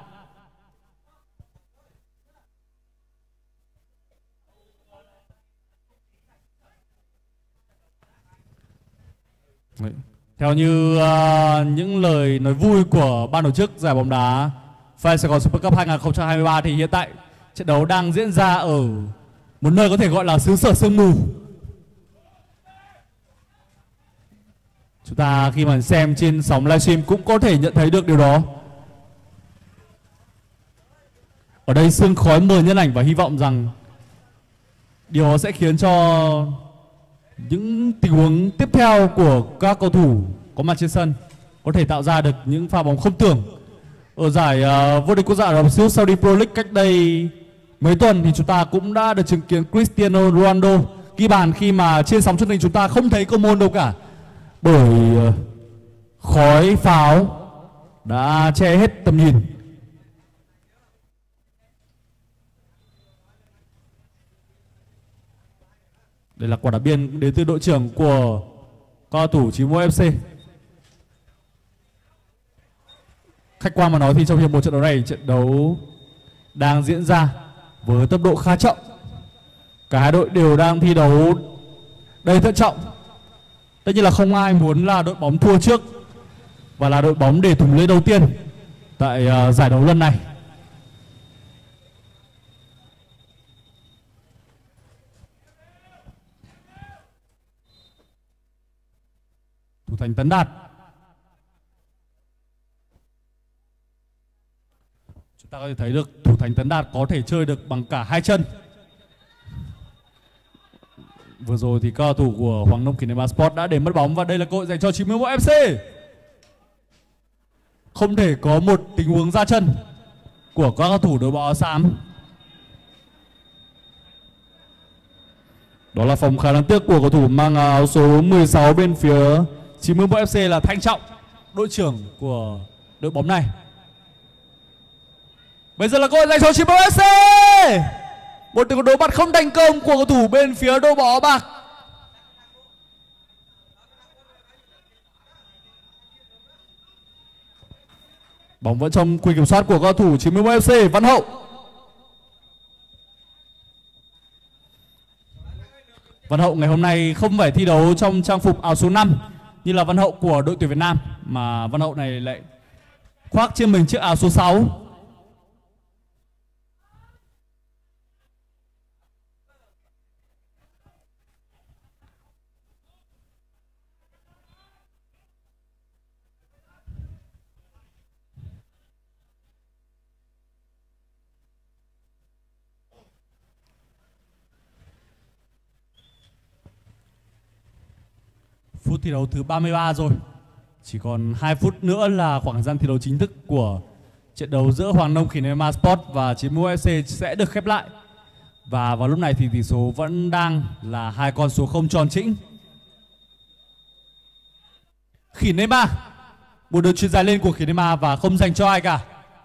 Đấy. Theo như uh, những lời nói vui của ban tổ chức giải bóng đá Phan Sài Gòn Super Cup hai không hai ba thì hiện tại trận đấu đang diễn ra ở một nơi có thể gọi là xứ sở sương mù. Chúng ta khi mà xem trên sóng livestream cũng có thể nhận thấy được điều đó. Ở đây sương khói mờ nhân ảnh và hy vọng rằng điều đó sẽ khiến cho những tình huống tiếp theo của các cầu thủ có mặt trên sân có thể tạo ra được những pha bóng không tưởng. Ở giải uh, vô địch quốc gia Ả Rập Xê Út Saudi Pro League cách đây mấy tuần thì chúng ta cũng đã được chứng kiến Cristiano Ronaldo ghi bàn khi mà trên sóng truyền hình chúng ta không thấy cầu môn đâu cả, bởi uh, khói pháo đã che hết tầm nhìn. Đây là quả đá biên đến từ đội trưởng của cao thủ chín mươi mốt ép xê. Khách quan mà nói thì trong hiệp một trận đấu này, trận đấu đang diễn ra với tốc độ khá chậm. Cả hai đội đều đang thi đấu đầy thận trọng. Tất nhiên là không ai muốn là đội bóng thua trước và là đội bóng để thủng lưới đầu tiên tại uh, giải đấu lần này. Thủ thành Tấn Đạt. Chúng ta có thể thấy được thủ thành Tấn Đạt có thể chơi được bằng cả hai chân. Vừa rồi thì cao thủ của Hoàng Nông Kinema Sport đã để mất bóng và đây là cơ hội dành cho chín mươi mốt ép xê. Không thể có một tình huống ra chân của các cao thủ đội bóng áo xám. Đó là phòng khá đáng tiếc của cầu thủ mang áo số mười sáu bên phía chín mươi mốt ép xê là Thanh Trọng, đội trưởng của đội bóng này. Bây giờ là cơ hội dành cho chín mươi mốt ép xê. Một tình đối mặt không thành công của cầu thủ bên phía đội bóng áo bạc. Bóng vẫn trong quyền kiểm soát của cầu thủ chín mươi mốt ép xê, Văn Hậu. Văn Hậu ngày hôm nay không phải thi đấu trong trang phục áo số năm như là Văn Hậu của đội tuyển Việt Nam, mà Văn Hậu này lại khoác trên mình chiếc áo số sáu. Phút thi đấu thứ ba mươi ba rồi. Chỉ còn hai phút nữa là khoảng thời gian thi đấu chính thức của trận đấu giữa Hoàng Nông Kinema Sport và chín mươi mốt ép xê sẽ được khép lại. Và vào lúc này thì tỷ số vẫn đang là hai con số không tròn chỉnh. Kinema, một đường chuyền dài lên của Kinema và không dành cho ai cả.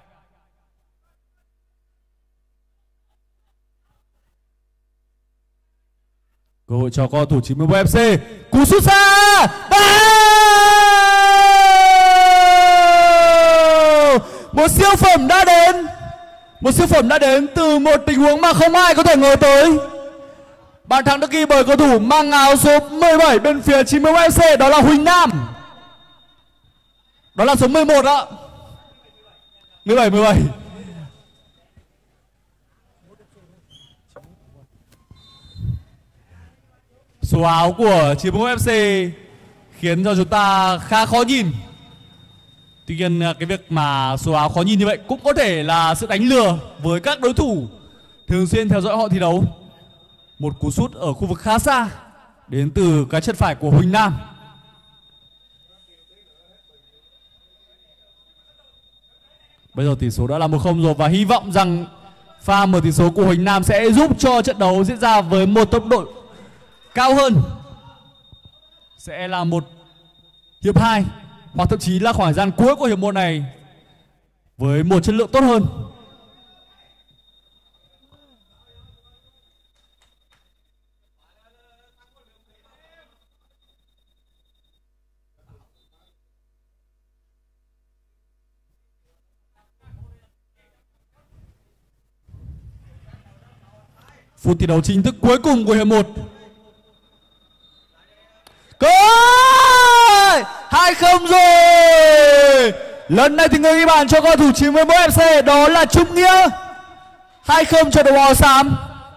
Cơ hội cho cầu thủ chín mươi mốt ép xê. Cú sút xa. À! Một siêu phẩm đã đến. Một siêu phẩm đã đến từ một tình huống mà không ai có thể ngờ tới. Bàn thắng được ghi bởi cầu thủ mang áo số mười bảy bên phía chín mươi mốt ép xê, đó là Huỳnh Nam. Đó là số mười một ạ. mười bảy mười bảy. Số áo của chín mươi mốt ép xê khiến cho chúng ta khá khó nhìn. Tuy nhiên cái việc mà số áo khó nhìn như vậy cũng có thể là sự đánh lừa với các đối thủ thường xuyên theo dõi họ thi đấu. Một cú sút ở khu vực khá xa đến từ cái chân phải của Huỳnh Nam. Bây giờ tỷ số đã là một không rồi và hy vọng rằng pha mở tỷ số của Huỳnh Nam sẽ giúp cho trận đấu diễn ra với một tốc độ cao hơn. Sẽ là một hiệp hai hoặc thậm chí là khoảng thời gian cuối của hiệp một này với một chất lượng tốt hơn. Phút thi đấu chính thức cuối cùng của hiệp một. Cơ hai không rồi. Lần này thì người ghi bàn cho cầu thủ chín mươi mốt ép xê đó là Trung Nghĩa. hai không cho đội bóng áo xám.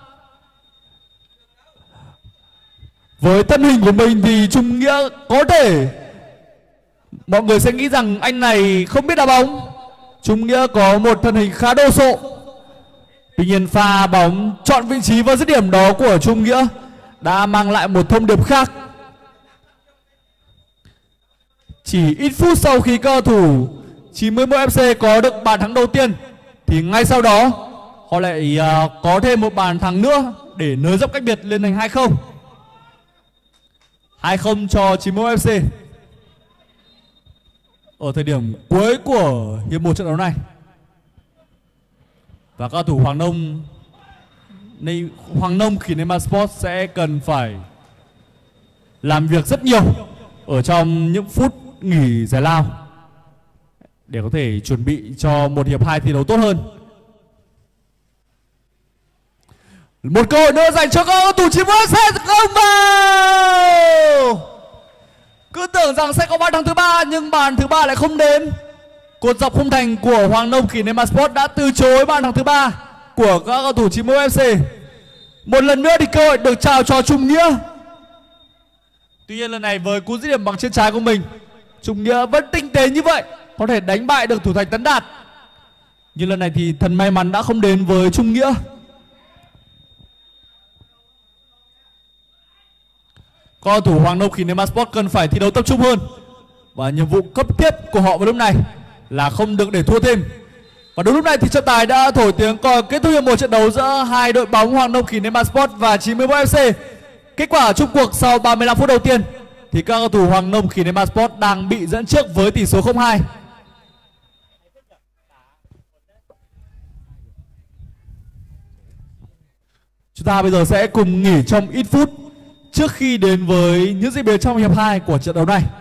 Với thân hình của mình thì Trung Nghĩa có thể mọi người sẽ nghĩ rằng anh này không biết đá bóng. Trung Nghĩa có một thân hình khá đồ sộ. Tuy nhiên pha bóng chọn vị trí và dứt điểm đó của Trung Nghĩa đã mang lại một thông điệp khác. Chỉ ít phút sau khi cầu thủ chín mươi mốt ép xê có được bàn thắng đầu tiên thì ngay sau đó họ lại uh, có thêm một bàn thắng nữa để nới rộng cách biệt lên thành hai không. hai không cho chín mươi mốt ép xê ở thời điểm cuối của hiệp một trận đấu này. Và cầu thủ Hoàng Nông này, Hoàng Nông Kinema Sport sẽ cần phải làm việc rất nhiều ở trong những phút nghỉ giải lao để có thể chuẩn bị cho một hiệp hai thi đấu tốt hơn. Một cơ hội nữa dành cho cầu thủ chín mươi mốt sẽ không vào. Cứ tưởng rằng sẽ có bàn thắng thứ ba nhưng bàn thứ ba lại không đến. Cột dọc khung thành của Hoàng Nông Kinema Sport đã từ chối bàn thắng thứ ba của các cầu thủ chín mươi mốt ép xê. Một lần nữa thì cơ hội được trao cho Trung Nghĩa. Tuy nhiên lần này với cú dứt điểm bằng chân trái của mình, Trung Nghĩa vẫn tinh tế như vậy, có thể đánh bại được thủ thành Tấn Đạt. Nhưng lần này thì thần may mắn đã không đến với Trung Nghĩa. Cầu thủ Hoàng Nông Kinema Sport cần phải thi đấu tập trung hơn. Và nhiệm vụ cấp thiết của họ vào lúc này là không được để thua thêm. Và đúng lúc này thì trọng tài đã thổi tiếng còi kết thúc hiệp một trận đấu giữa hai đội bóng Hoàng Nông Kinema Sport và chín mươi mốt ép xê. Kết quả chung cuộc sau ba mươi lăm phút đầu tiên thì các cầu thủ Hoàng Nông Kinema Sport đang bị dẫn trước với tỷ số không hai. Chúng ta bây giờ sẽ cùng nghỉ trong ít phút trước khi đến với những diễn biến trong hiệp hai của trận đấu này.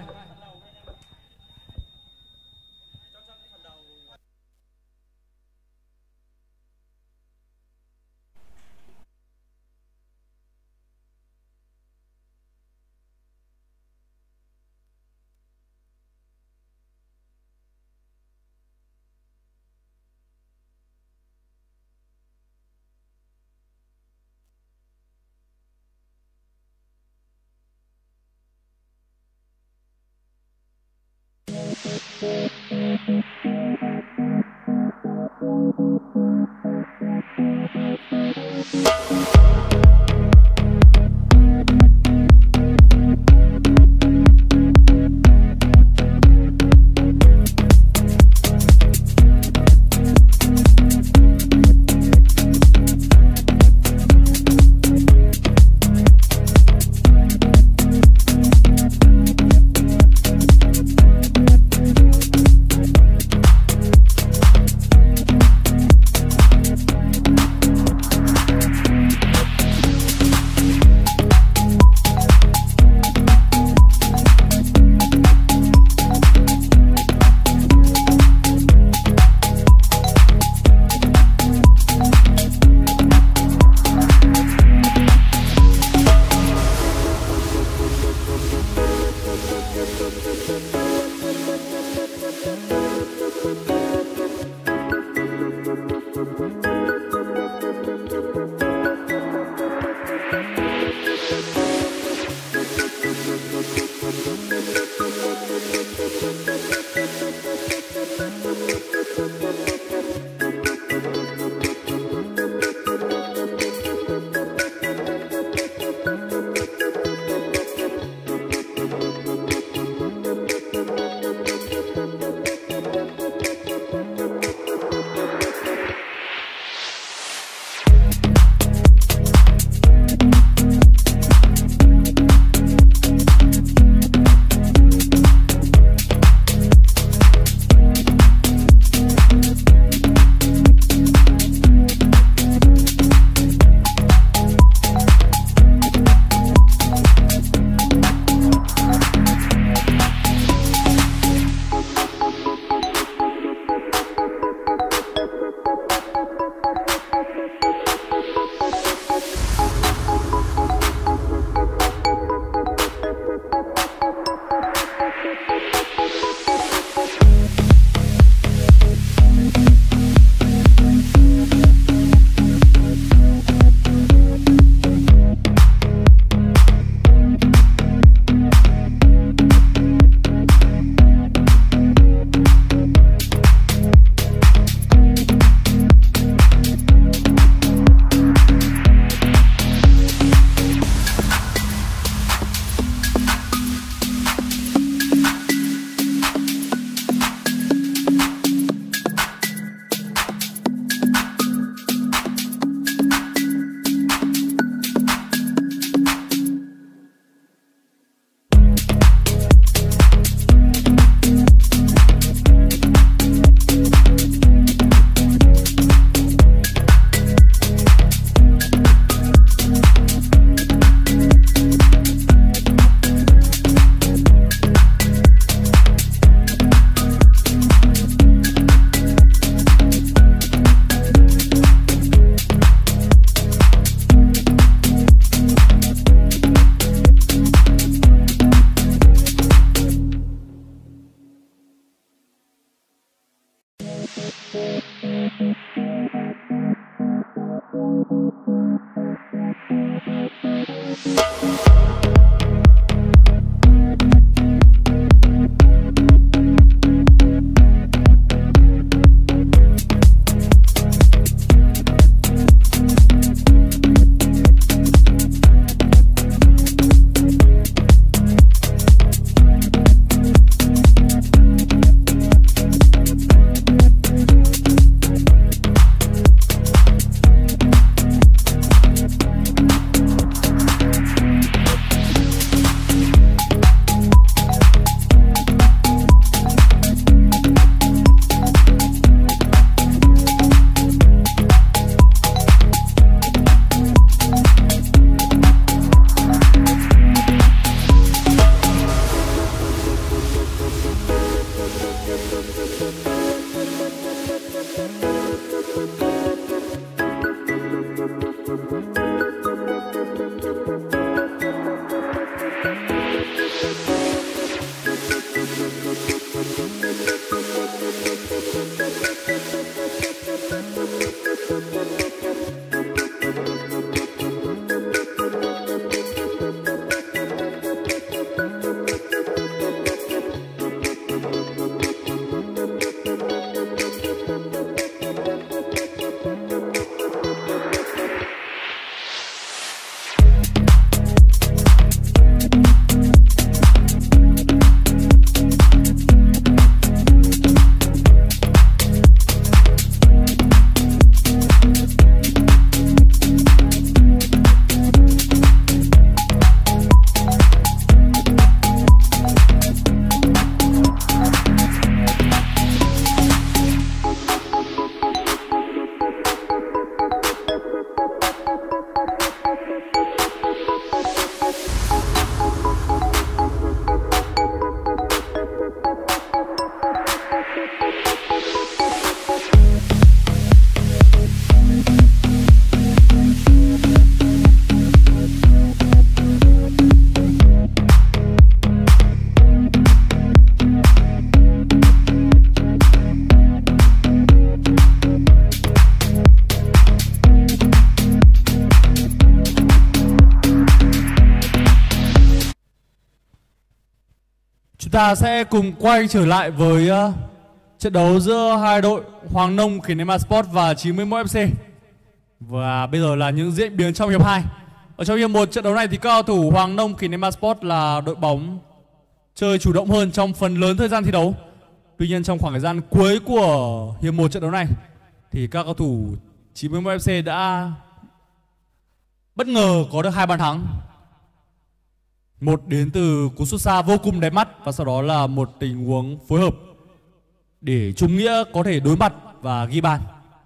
Chúng ta sẽ cùng quay trở lại với uh, trận đấu giữa hai đội Hoàng Nông Kinema Sport và chín mươi mốt ép xê. Và bây giờ là những diễn biến trong hiệp hai. Ở trong hiệp một trận đấu này thì cao thủ Hoàng Nông Kinema Sport là đội bóng chơi chủ động hơn trong phần lớn thời gian thi đấu. Tuy nhiên trong khoảng thời gian cuối của hiệp một trận đấu này thì các cầu thủ chín mươi mốt ép xê đã bất ngờ có được hai bàn thắng. Một đến từ cú sút xa vô cùng đẹp mắt và sau đó là một tình huống phối hợp để Trung Nghĩa có thể đối mặt và ghi bàn.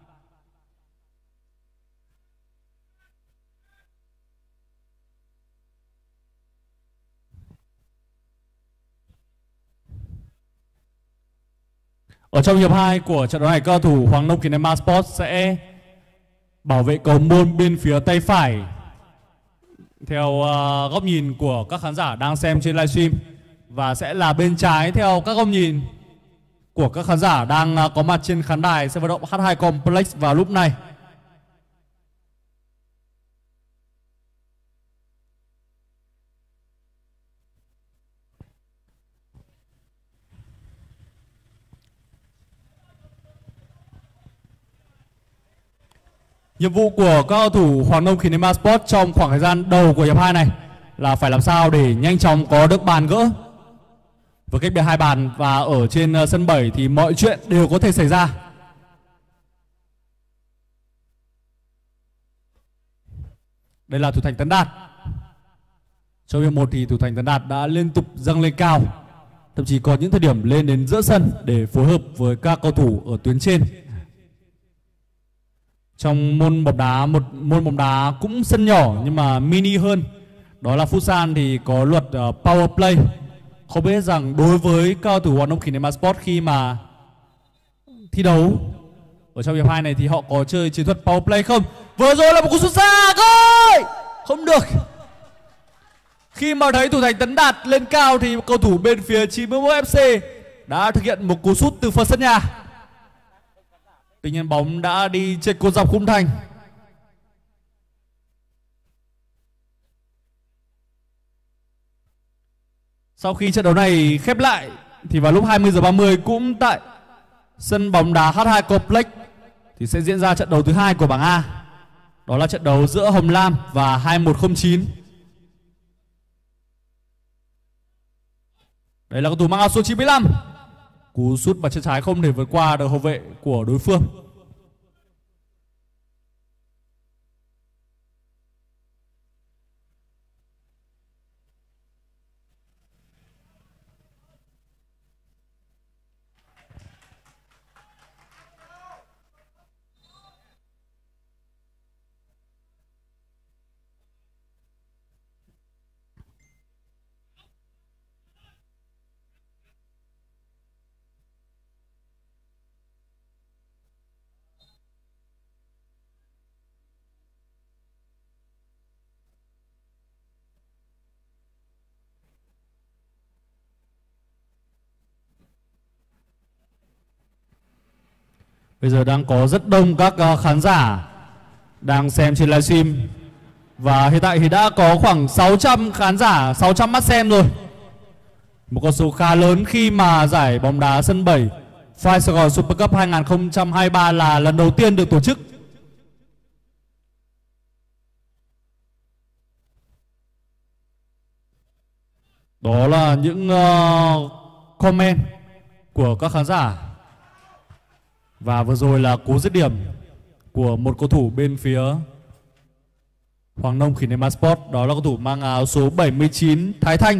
Ở trong hiệp hai của trận đấu này, cao thủ Hoàng Nông Kinema Sport sẽ bảo vệ cầu môn bên phía tay phải theo uh, góc nhìn của các khán giả đang xem trên livestream, và sẽ là bên trái theo các góc nhìn của các khán giả đang uh, có mặt trên khán đài sân vận động hát hai Complex vào lúc này. Nhiệm vụ của các cầu thủ Hoàng Nông Kinema Sport trong khoảng thời gian đầu của hiệp hai này là phải làm sao để nhanh chóng có được bàn gỡ. Với cách biệt hai bàn và ở trên sân bảy thì mọi chuyện đều có thể xảy ra. Đây là thủ thành Tấn Đạt. Trong hiệp một thì thủ thành Tấn Đạt đã liên tục dâng lên cao, thậm chí có những thời điểm lên đến giữa sân để phối hợp với các cầu thủ ở tuyến trên. Trong môn bóng đá, một môn bóng đá cũng sân nhỏ nhưng mà mini hơn, đó là Futsal, thì có luật uh, power play. Không biết rằng đối với cao thủ Hoàng Nông Kinema Sport khi mà thi đấu ở trong hiệp hai này thì họ có chơi chiến thuật power play không? Vừa rồi là một cú sút xa, gol! Không được. Khi mà thấy thủ thành Tấn Đạt lên cao thì cầu thủ bên phía chín mươi mốt ép xê đã thực hiện một cú sút từ phần sân nhà. Tuy nhiên bóng đã đi trên cột dọc khung thành. Sau khi trận đấu này khép lại thì vào lúc hai mươi giờ ba mươi cũng tại sân bóng đá hát hai Complex thì sẽ diễn ra trận đấu thứ hai của bảng A. Đó là trận đấu giữa Hồng Lam và hai một không chín. Đây là cầu thủ mang áo số chín mươi lăm. Cú sút bằng chân trái không thể vượt qua được hậu vệ của đối phương. Bây giờ đang có rất đông các uh, khán giả đang xem trên livestream. Và hiện tại thì đã có khoảng sáu trăm khán giả, sáu trăm mắt xem rồi. Một con số khá lớn khi mà giải bóng đá sân bảy Five Sài Gòn Super Cup hai không hai ba là lần đầu tiên được tổ chức. Đó là những uh, comment của các khán giả. Và vừa rồi là cú dứt điểm của một cầu thủ bên phía Hoàng Nông Kinema Sport. Đó là cầu thủ mang áo số bảy mươi chín Thái Thanh.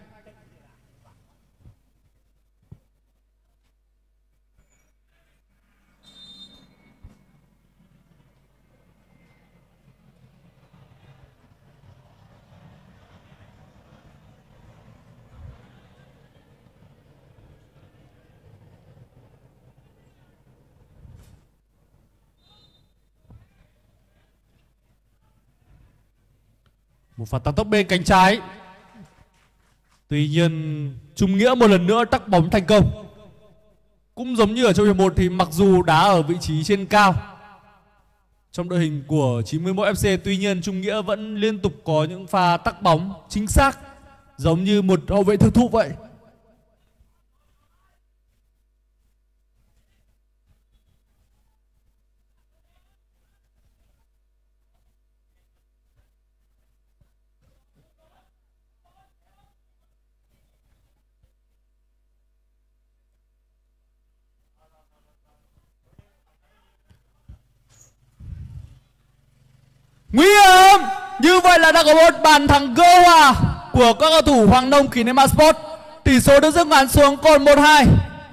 Một pha tăng tốc bên cánh trái. Tuy nhiên Trung Nghĩa một lần nữa tắc bóng thành công. Cũng giống như ở trong hiệp một thì mặc dù đá ở vị trí trên cao trong đội hình của chín mươi mốt ép xê, tuy nhiên Trung Nghĩa vẫn liên tục có những pha tắc bóng chính xác giống như một hậu vệ thực thụ vậy. Như vậy là đã có một bàn thắng gỡ hòa của các cầu thủ Hoàng Nông Kinema Sport. Tỷ số được rút ngắn xuống còn một hai.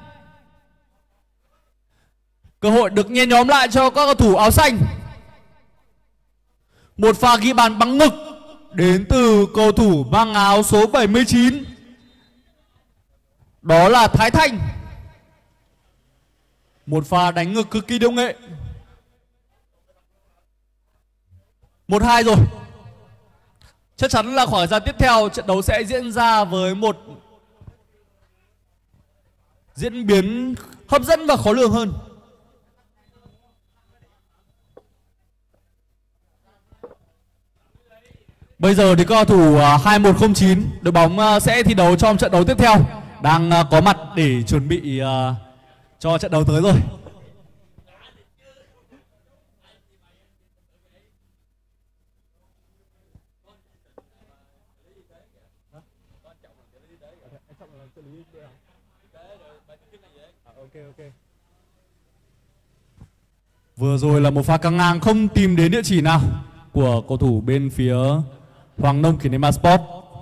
Cơ hội được nhen nhóm lại cho các cầu thủ áo xanh. Một pha ghi bàn bằng ngực đến từ cầu thủ mang áo số bảy mươi chín. Đó là Thái Thanh. Một pha đánh ngực cực kỳ điêu nghệ. Một hai rồi. Chắc chắn là khoảng thời gian tiếp theo trận đấu sẽ diễn ra với một diễn biến hấp dẫn và khó lường hơn. Bây giờ thì cầu thủ hai một không chín đội bóng sẽ thi đấu trong trận đấu tiếp theo, đang có mặt để chuẩn bị cho trận đấu tới rồi. Vừa rồi là một pha căng ngang không tìm đến địa chỉ nào của cầu thủ bên phía Hoàng Nông Kinema Sport.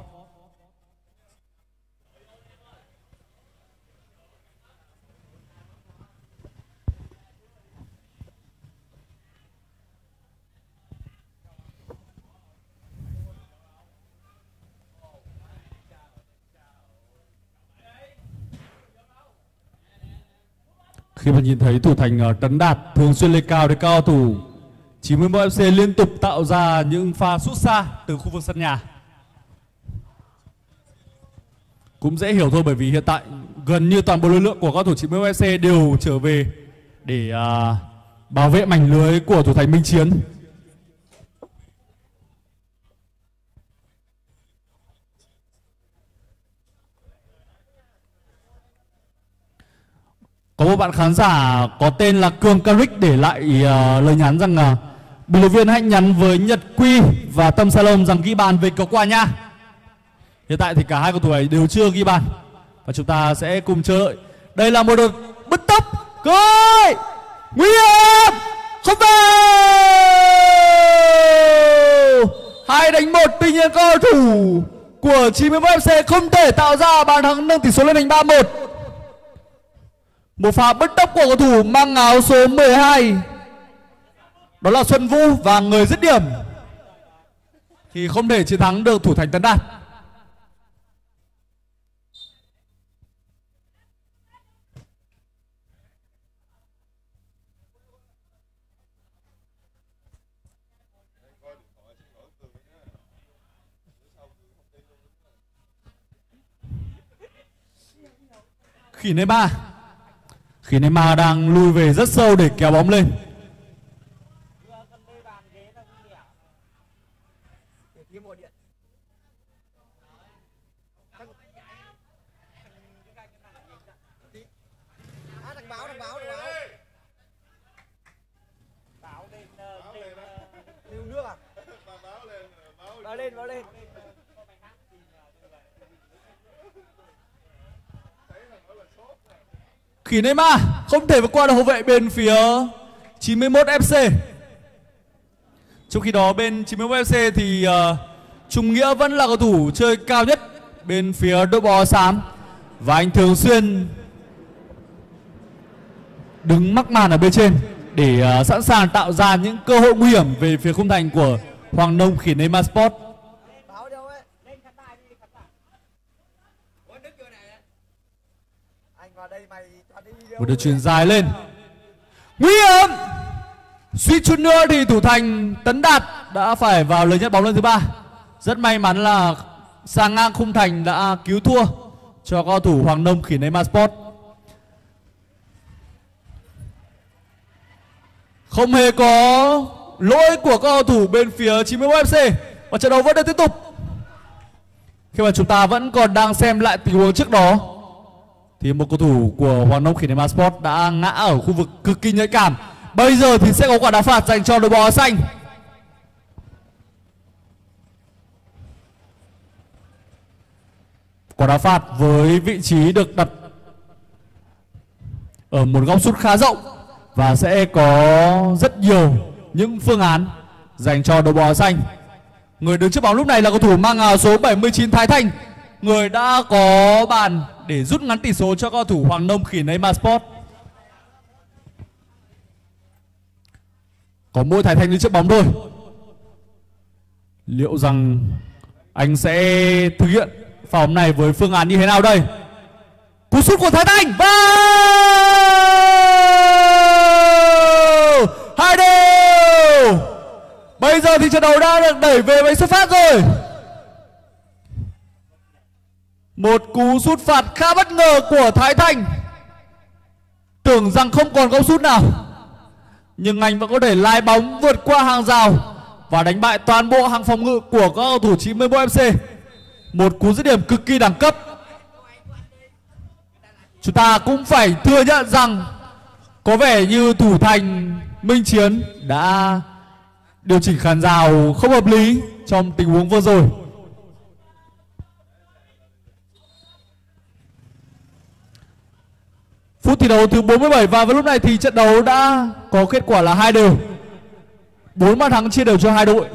Khi mà nhìn thấy thủ thành Tấn Đạt thường xuyên lên cao thì các cầu thủ chín mươi mốt ép xê liên tục tạo ra những pha sút xa từ khu vực sân nhà. Cũng dễ hiểu thôi, bởi vì hiện tại gần như toàn bộ lực lượng của các cầu thủ chín mươi mốt ép xê đều trở về để uh, bảo vệ mảnh lưới của thủ thành Minh Chiến. Có một bạn khán giả có tên là Cường Caric để lại uh, lời nhắn rằng uh, bình luận viên hãy nhắn với Nhật Quy và Tâm Salom rằng ghi bàn về cầu qua nha. Hiện tại thì cả hai cầu thủ ấy đều chưa ghi bàn và chúng ta sẽ cùng chờ đợi. Đây là một đợt bứt tốc, cơ hội nguy hiểm, không về. Hai đánh một, tuy nhiên cầu thủ của chín mươi mốt ép xê không thể tạo ra bàn thắng nâng tỷ số lên thành ba một. Một pha bứt tốc của cầu thủ mang áo số mười hai, đó là Xuân Vũ, và người dứt điểm thì không thể chiến thắng được thủ thành Tấn Đạt. Khỉ Neymar Khỉ Neymar đang lui về rất sâu để kéo bóng lên. Báo lên, báo lên. Khỉ Neymar không thể vượt qua được hậu vệ bên phía chín mươi mốt ép xê. Trong khi đó bên chín mươi mốt ép xê thì uh, Trung Nghĩa vẫn là cầu thủ chơi cao nhất bên phía đội bóng xám, và anh thường xuyên đứng mắc màn ở bên trên để uh, sẵn sàng tạo ra những cơ hội nguy hiểm về phía khung thành của Hoàng Nông Khỉ Neymar Sport. Một đợt chuyền dài lên, nguy hiểm, suýt chút nữa thì thủ thành Tấn Đạt đã phải vào lưới nhấc bóng lên thứ ba. Rất may mắn là sang ngang khung thành đã cứu thua cho cầu thủ Hoàng Nông Khỉ Neymar Sport. Không hề có lỗi của cầu thủ bên phía chín mươi mốt ép xê và trận đấu vẫn được tiếp tục. Khi mà chúng ta vẫn còn đang xem lại tình huống trước đó thì một cầu thủ của Hoàng Nông Khỉ Neymar Sport đã ngã ở khu vực cực kỳ nhạy cảm. Bây giờ thì sẽ có quả đá phạt dành cho đội bóng áo xanh. Quả đá phạt với vị trí được đặt ở một góc sút khá rộng và sẽ có rất nhiều những phương án dành cho đội bóng áo xanh. Người đứng trước bóng lúc này là cầu thủ mang áo số bảy mươi chín Thái Thanh, người đã có bàn để rút ngắn tỷ số cho cầu thủ Hoàng Nông Khỉ Neymar Sport. Có mỗi Thái Thanh đứng trước bóng thôi. Liệu rằng anh sẽ thực hiện pha bóng này với phương án như thế nào đây? Cú sút của Thái Thanh và hai đều. Bây giờ thì trận đấu đã được đẩy về bánh xuất phát rồi. Một cú sút phạt khá bất ngờ của Thái Thanh. Tưởng rằng không còn góc sút nào, nhưng anh vẫn có thể lái bóng vượt qua hàng rào và đánh bại toàn bộ hàng phòng ngự của các cầu thủ chín mươi mốt ép xê. Một cú dứt điểm cực kỳ đẳng cấp. Chúng ta cũng phải thừa nhận rằng có vẻ như thủ thành Minh Chiến đã điều chỉnh khán rào không hợp lý trong tình huống vừa rồi. Phút thi đấu thứ bốn mươi bảy và vào lúc này thì trận đấu đã có kết quả là hai đều. bốn bàn thắng chia đều cho hai đội.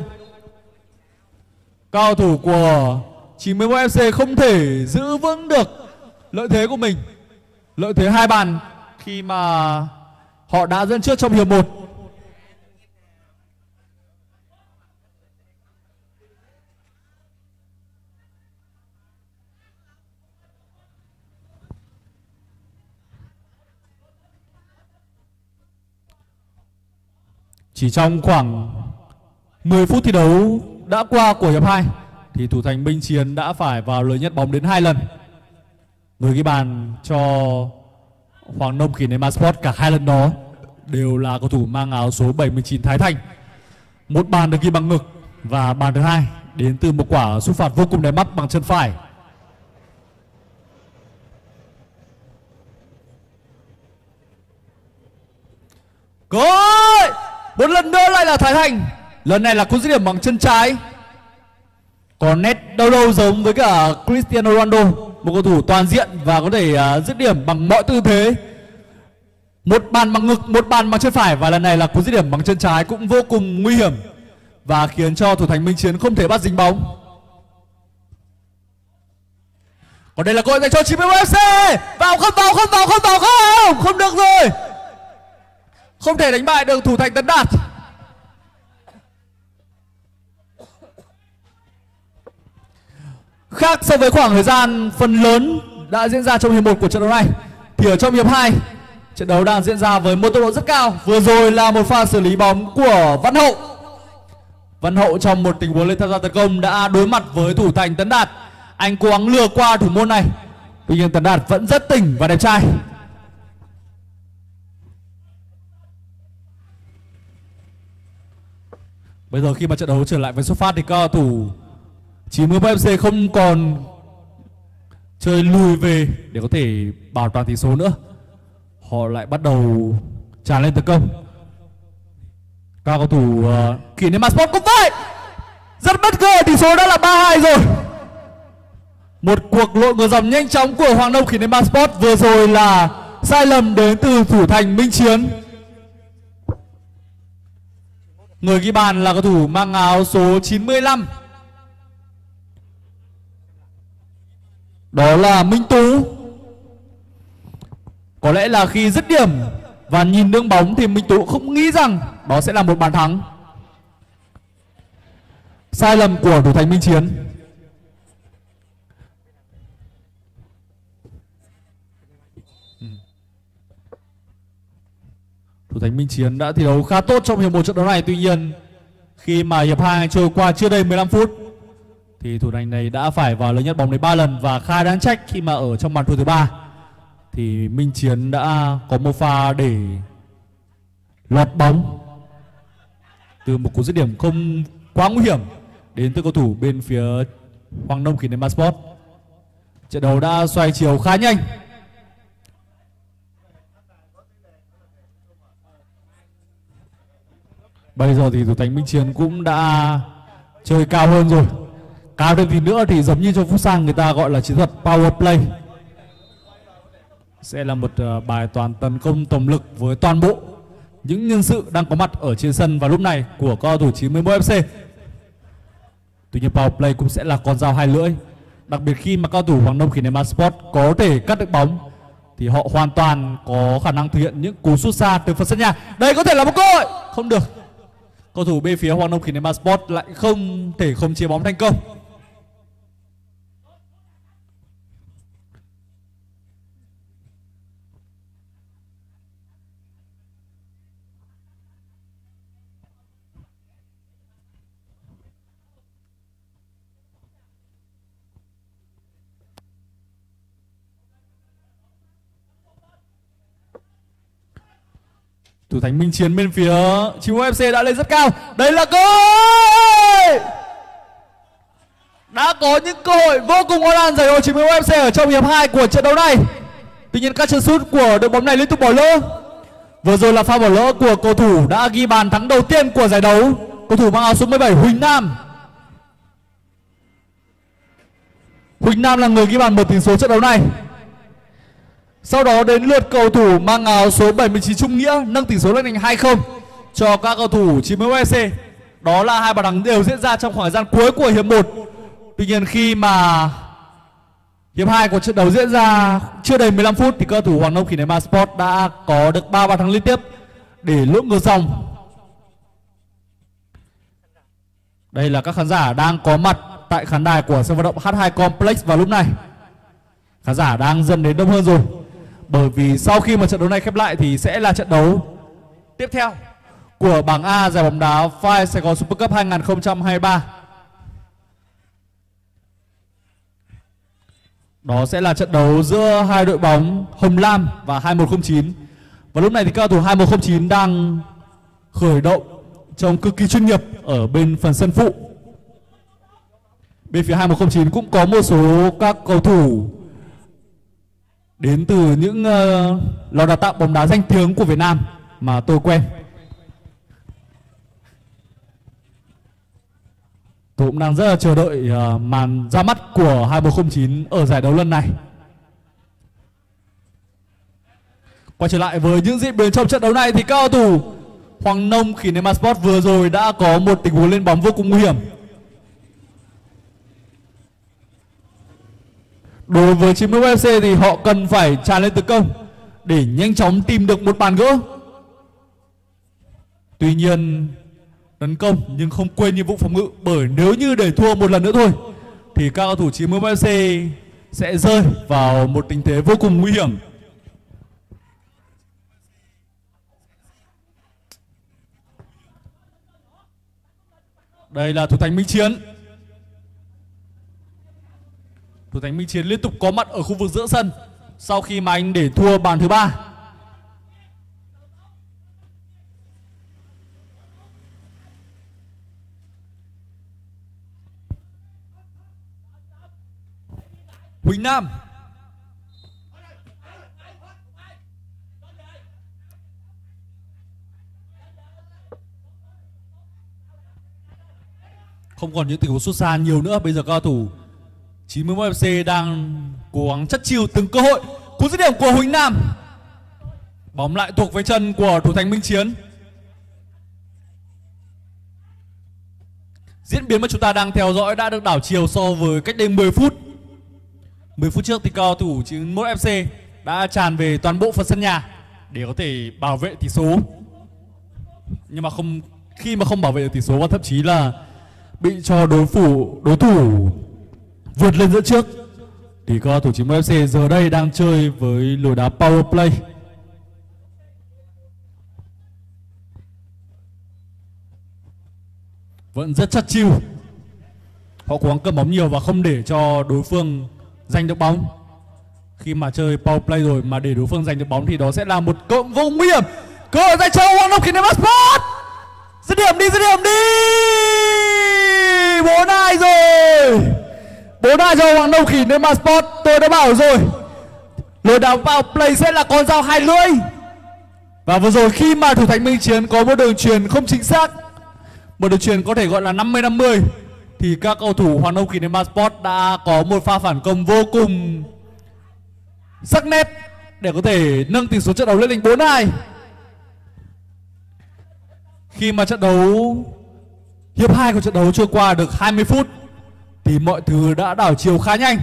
Cao thủ của chín mươi mốt ép xê không thể giữ vững được lợi thế của mình, lợi thế hai bàn khi mà họ đã dẫn trước trong hiệp một. Chỉ trong khoảng mười phút thi đấu đã qua của hiệp hai thì thủ thành Minh Chiến đã phải vào lưới nhét bóng đến hai lần. Người ghi bàn cho Hoàng Nông Khỉ Neymar Sport cả hai lần đó đều là cầu thủ mang áo số bảy mươi chín Thái Thanh. Một bàn được ghi bằng ngực và bàn thứ hai đến từ một quả sút phạt vô cùng đẹp mắt bằng chân phải. Cơ hội! Một lần nữa lại là Thái Thanh. Lần này là cú dứt điểm bằng chân trái. Có nét đâu đâu giống với cả Cristiano Ronaldo, một cầu thủ toàn diện và có thể uh, dứt điểm bằng mọi tư thế. Một bàn bằng ngực, một bàn bằng chân phải và lần này là cú dứt điểm bằng chân trái cũng vô cùng nguy hiểm và khiến cho thủ thành Minh Chiến không thể bắt dính bóng. Còn đây là cơ hội dành cho chín mươi mốt ép xê. Vào không vào không vào không vào không không được rồi. Không thể đánh bại được thủ thành Tấn Đạt. Khác so với khoảng thời gian phần lớn đã diễn ra trong hiệp một của trận đấu này thì ở trong hiệp hai trận đấu đang diễn ra với một tốc độ rất cao. Vừa rồi là một pha xử lý bóng của Văn Hậu. Văn Hậu trong một tình huống lên tham gia tấn công đã đối mặt với thủ thành Tấn Đạt. Anh cố gắng lừa qua thủ môn này, tuy nhiên Tấn Đạt vẫn rất tỉnh và đẹp trai. Bây giờ khi mà trận đấu trở lại với xuất phát thì các cầu thủ chín mươi mốt ép xê không còn chơi lùi về để có thể bảo toàn tỷ số nữa. Họ lại bắt đầu tràn lên tấn công. Các cầu thủ uh, Khỉ Neymar Sport cũng vậy. Rất bất ngờ tỷ số đã là ba hai rồi. Một cuộc lội ngược dòng nhanh chóng của Hoàng Nông Khỉ Neymar Sport. Vừa rồi là sai lầm đến từ thủ thành Minh Chiến. Người ghi bàn là cầu thủ mang áo số chín mươi lăm. Đó là Minh Tú. Có lẽ là khi dứt điểm và nhìn đường bóng thì Minh Tú không nghĩ rằng đó sẽ là một bàn thắng. Sai lầm của thủ thành Minh Chiến. Thủ thành Minh Chiến đã thi đấu khá tốt trong hiệp một trận đấu này. Tuy nhiên khi mà hiệp hai trôi qua chưa đầy mười lăm phút thì thủ thành này đã phải vào lưới nhét bóng đến ba lần và khá đáng trách khi mà ở trong bàn thua thứ ba thì Minh Chiến đã có một pha để lọt bóng từ một cú dứt điểm không quá nguy hiểm đến từ cầu thủ bên phía Hoàng Nông Khỉ Neymar Sport. Trận đấu đã xoay chiều khá nhanh. Bây giờ thì thủ thành Minh Chiến cũng đã chơi cao hơn rồi. Cao thêm thì nữa thì giống như trong phút sang người ta gọi là chiến thuật power play. Sẽ là một uh, bài toán tấn công tổng lực với toàn bộ những nhân sự đang có mặt ở trên sân vào lúc này của cầu thủ chín mươi mốt ép xê. Tuy nhiên power play cũng sẽ là con dao hai lưỡi. Đặc biệt khi mà cao thủ Hoàng Nông Kinema Sport có thể cắt được bóng thì họ hoàn toàn có khả năng thực hiện những cú sút xa từ phần sân nhà. Đây có thể là một cơ hội. Không được. Cầu thủ bên phía Hoàng Nông Kinema Sport lại không thể khống chế bóng thành công. Thủ thành Minh Chiến bên phía Chim ép xê đã lên rất cao. Đây là cơ hội. Đã có những cơ hội vô cùng ngon lành dành cho Chim ép xê ở trong hiệp hai của trận đấu này. Tuy nhiên các chân sút của đội bóng này liên tục bỏ lỡ. Vừa rồi là pha bỏ lỡ của cầu thủ đã ghi bàn thắng đầu tiên của giải đấu, cầu thủ mang áo số mười bảy Huỳnh Nam. Huỳnh Nam là người ghi bàn mở tỷ số trận đấu này. Sau đó đến lượt cầu thủ mang áo số bảy mươi chín Trung Nghĩa nâng tỷ số lên thành hai không cho các cầu thủ Chim ép xê. Đó là hai bàn thắng đều diễn ra trong khoảng thời gian cuối của hiệp một. Tuy nhiên khi mà hiệp hai của trận đấu diễn ra chưa đầy mười lăm phút thì cầu thủ Hoàng Nông Kinema Sport đã có được ba bàn thắng liên tiếp để lội ngược dòng. Đây là các khán giả đang có mặt tại khán đài của sân vận động hát hai Complex vào lúc này. Khán giả đang dần đến đông hơn rồi. Bởi vì sau khi mà trận đấu này khép lại thì sẽ là trận đấu tiếp theo của bảng A giải bóng đá Fire Sài Gòn Super Cup hai không hai ba. Đó sẽ là trận đấu giữa hai đội bóng Hồng Lam và hai một không chín. Và lúc này thì các cầu thủ hai một không chín đang khởi động trông cực kỳ chuyên nghiệp ở bên phần sân phụ. Bên phía hai một không chín cũng có một số các cầu thủ đến từ những uh, lò đào tạo bóng đá danh tiếng của Việt Nam mà tôi quen. Tôi cũng đang rất là chờ đợi uh, màn ra mắt của hai một không chín ở giải đấu lần này. Quay trở lại với những diễn biến trong trận đấu này thì các cầu thủ Hoàng Nông Kinema Sport vừa rồi đã có một tình huống lên bóng vô cùng nguy hiểm. Đối với Chim ép xê thì họ cần phải tràn lên tấn công để nhanh chóng tìm được một bàn gỡ. Tuy nhiên tấn công nhưng không quên nhiệm vụ phòng ngự, bởi nếu như để thua một lần nữa thôi thì các cầu thủ Chim ép xê sẽ rơi vào một tình thế vô cùng nguy hiểm. Đây là thủ thành Minh Chiến. Thủ thành Minh Chiến liên tục có mặt ở khu vực giữa sân sau khi mà anh để thua bàn thứ ba. Huỳnh Nam. Không còn những tình huống sút xa nhiều nữa. Bây giờ cao thủ chín mươi mốt ép xê đang cố gắng chất chiêu từng cơ hội. Cú dứt điểm của Huỳnh Nam. Bóng lại thuộc với chân của thủ thành Minh Chiến. Diễn biến mà chúng ta đang theo dõi đã được đảo chiều so với cách đây mười phút. mười phút trước thì cao thủ chín mươi mốt ép xê đã tràn về toàn bộ phần sân nhà để có thể bảo vệ tỷ số. Nhưng mà không khi mà không bảo vệ được tỷ số và thậm chí là bị cho đối thủ đối thủ vượt lên dẫn trước thì cao thủ chín mươi ép xê giờ đây đang chơi với lối đá power play. Vẫn rất chắc chiu. Họ cố gắng cầm bóng nhiều và không để cho đối phương giành được bóng. Khi mà chơi power play rồi mà để đối phương giành được bóng thì đó sẽ là một cơ hội vô nguy hiểm. Cơ hội dành cho Hoàng Nông Kinema Sport. Dứt điểm đi, dứt điểm đi. bốn hai rồi. bốn hai cho Hoàng Nông Kinema Sport. Tôi đã bảo rồi, lối đá power play sẽ là con dao hai lưỡi. Và vừa rồi khi mà thủ thành Minh Chiến có một đường truyền không chính xác, một đường truyền có thể gọi là năm mươi năm mươi, thì các cầu thủ Hoàng Nông Kinema Sport đã có một pha phản công vô cùng sắc nét để có thể nâng tỷ số trận đấu lên thành bốn hai. Khi mà trận đấu hiệp hai của trận đấu trôi qua được hai mươi phút thì mọi thứ đã đảo chiều khá nhanh.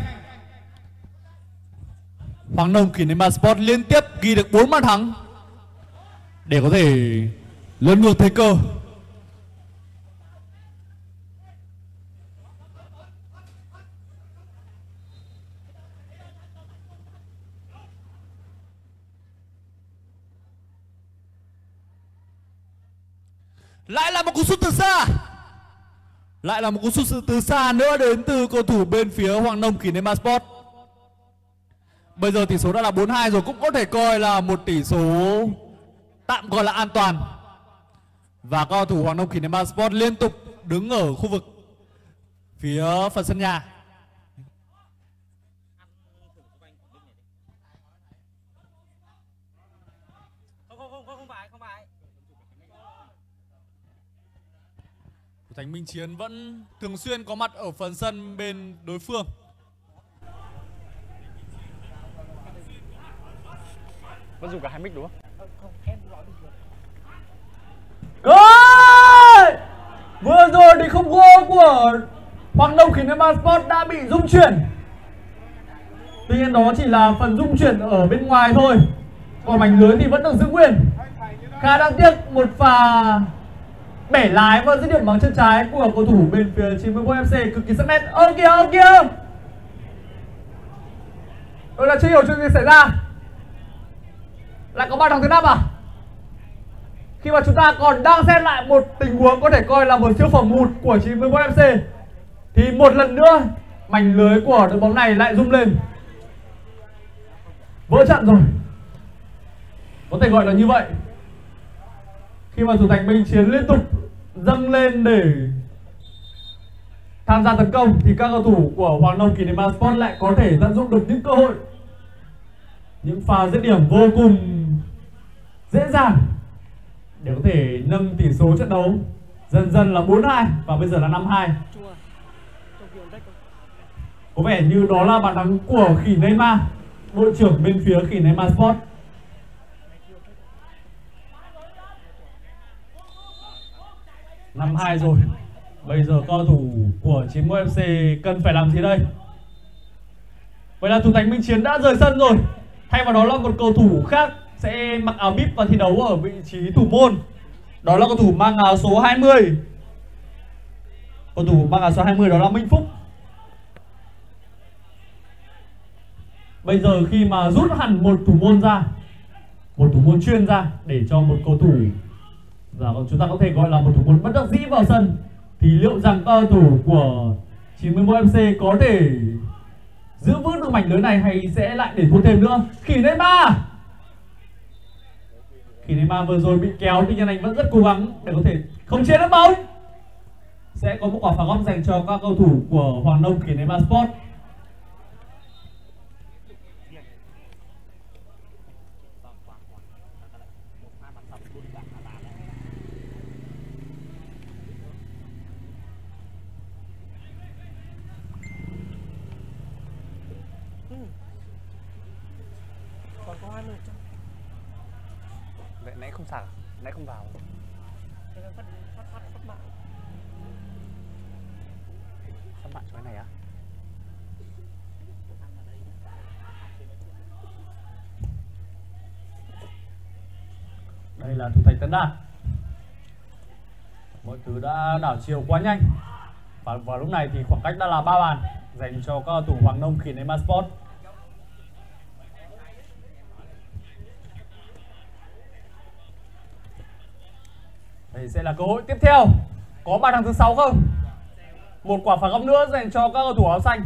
Hoàng Nông Kinema Sport liên tiếp ghi được bốn bàn thắng để có thể lấn ngược thế cơ. Lại là một cú sút từ xa. Lại là một cú sút từ xa nữa đến từ cầu thủ bên phía Hoàng Nông Kinema Sport. Bây giờ tỷ số đã là bốn hai rồi, cũng có thể coi là một tỷ số tạm gọi là an toàn. Và cầu thủ Hoàng Nông Kinema Sport liên tục đứng ở khu vực phía phần sân nhà. Không không không không phải, không phải. Thủ thành Minh Chiến vẫn thường xuyên có mặt ở phần sân bên đối phương. Vẫn dùng cả hai mic đúng không? Goal! Vừa rồi thì không gol của Hoàng Nông Kinema Sport đã bị rung chuyển. Tuy nhiên đó chỉ là phần rung chuyển ở bên ngoài thôi, còn mảnh lưới thì vẫn được giữ nguyên. Khá đáng tiếc một pha bẻ lái và dứt điểm bằng chân trái của cầu thủ bên phía chín mươi mốt ép xê cực kỳ sắc nét. Ơ kìa, ơ kìa! Tôi là chưa hiểu chuyện gì xảy ra. Lại có bàn thắng thứ năm à? Khi mà chúng ta còn đang xem lại một tình huống có thể coi là một siêu phẩm một của chín mươi mốt ép xê, thì một lần nữa mảnh lưới của đội bóng này lại rung lên. Vỡ trận rồi, có thể gọi là như vậy. Khi mà thủ thành Minh Chiến liên tục dâng lên để tham gia tấn công thì các cầu thủ của Hoàng Nông Kinema Sport lại có thể tận dụng được những cơ hội, những pha dứt điểm vô cùng dễ dàng để có thể nâng tỷ số trận đấu dần dần là bốn hai và bây giờ là năm hai. Có vẻ như đó là bàn thắng của Khỉ Neymar, đội trưởng bên phía Khỉ Neymar Sport. năm hai rồi. Bây giờ cầu thủ của chín mươi mốt ép xê cần phải làm gì đây? Vậy là thủ thành Minh Chiến đã rời sân rồi. Thay vào đó là một cầu thủ khác sẽ mặc áo bíp và thi đấu ở vị trí thủ môn. Đó là cầu thủ mang áo số hai mươi. Cầu thủ mang áo số hai mươi đó là Minh Phúc. Bây giờ khi mà rút hẳn một thủ môn ra, một thủ môn chuyên ra để cho một cầu thủ, và chúng ta có thể gọi là một thủ môn bất đắc dĩ vào sân, thì liệu rằng cầu thủ của chín mươi mốt ép xê có thể giữ vững được mảnh lưới này hay sẽ lại để thua thêm nữa? Khỉ Neymar Khỉ Neymar vừa rồi bị kéo, tuy nhiên anh vẫn rất cố gắng để có thể khống chế được bóng. Sẽ có một quả phạt góc dành cho các cầu thủ của Hoàng Nông Kinema Sport. Vậy nãy không sạc, nãy không vào. Phát bạn cho cái này á? Đây là thủ thành Tấn Đạt. Mọi thứ đã đảo chiều quá nhanh. Và vào lúc này thì khoảng cách đã là ba bàn dành cho các cầu thủ Hoàng Nông Kinema Sport. Đây sẽ là cơ hội tiếp theo. Có bàn thắng thứ sáu không? Một quả phạt góc nữa dành cho các cầu thủ áo xanh.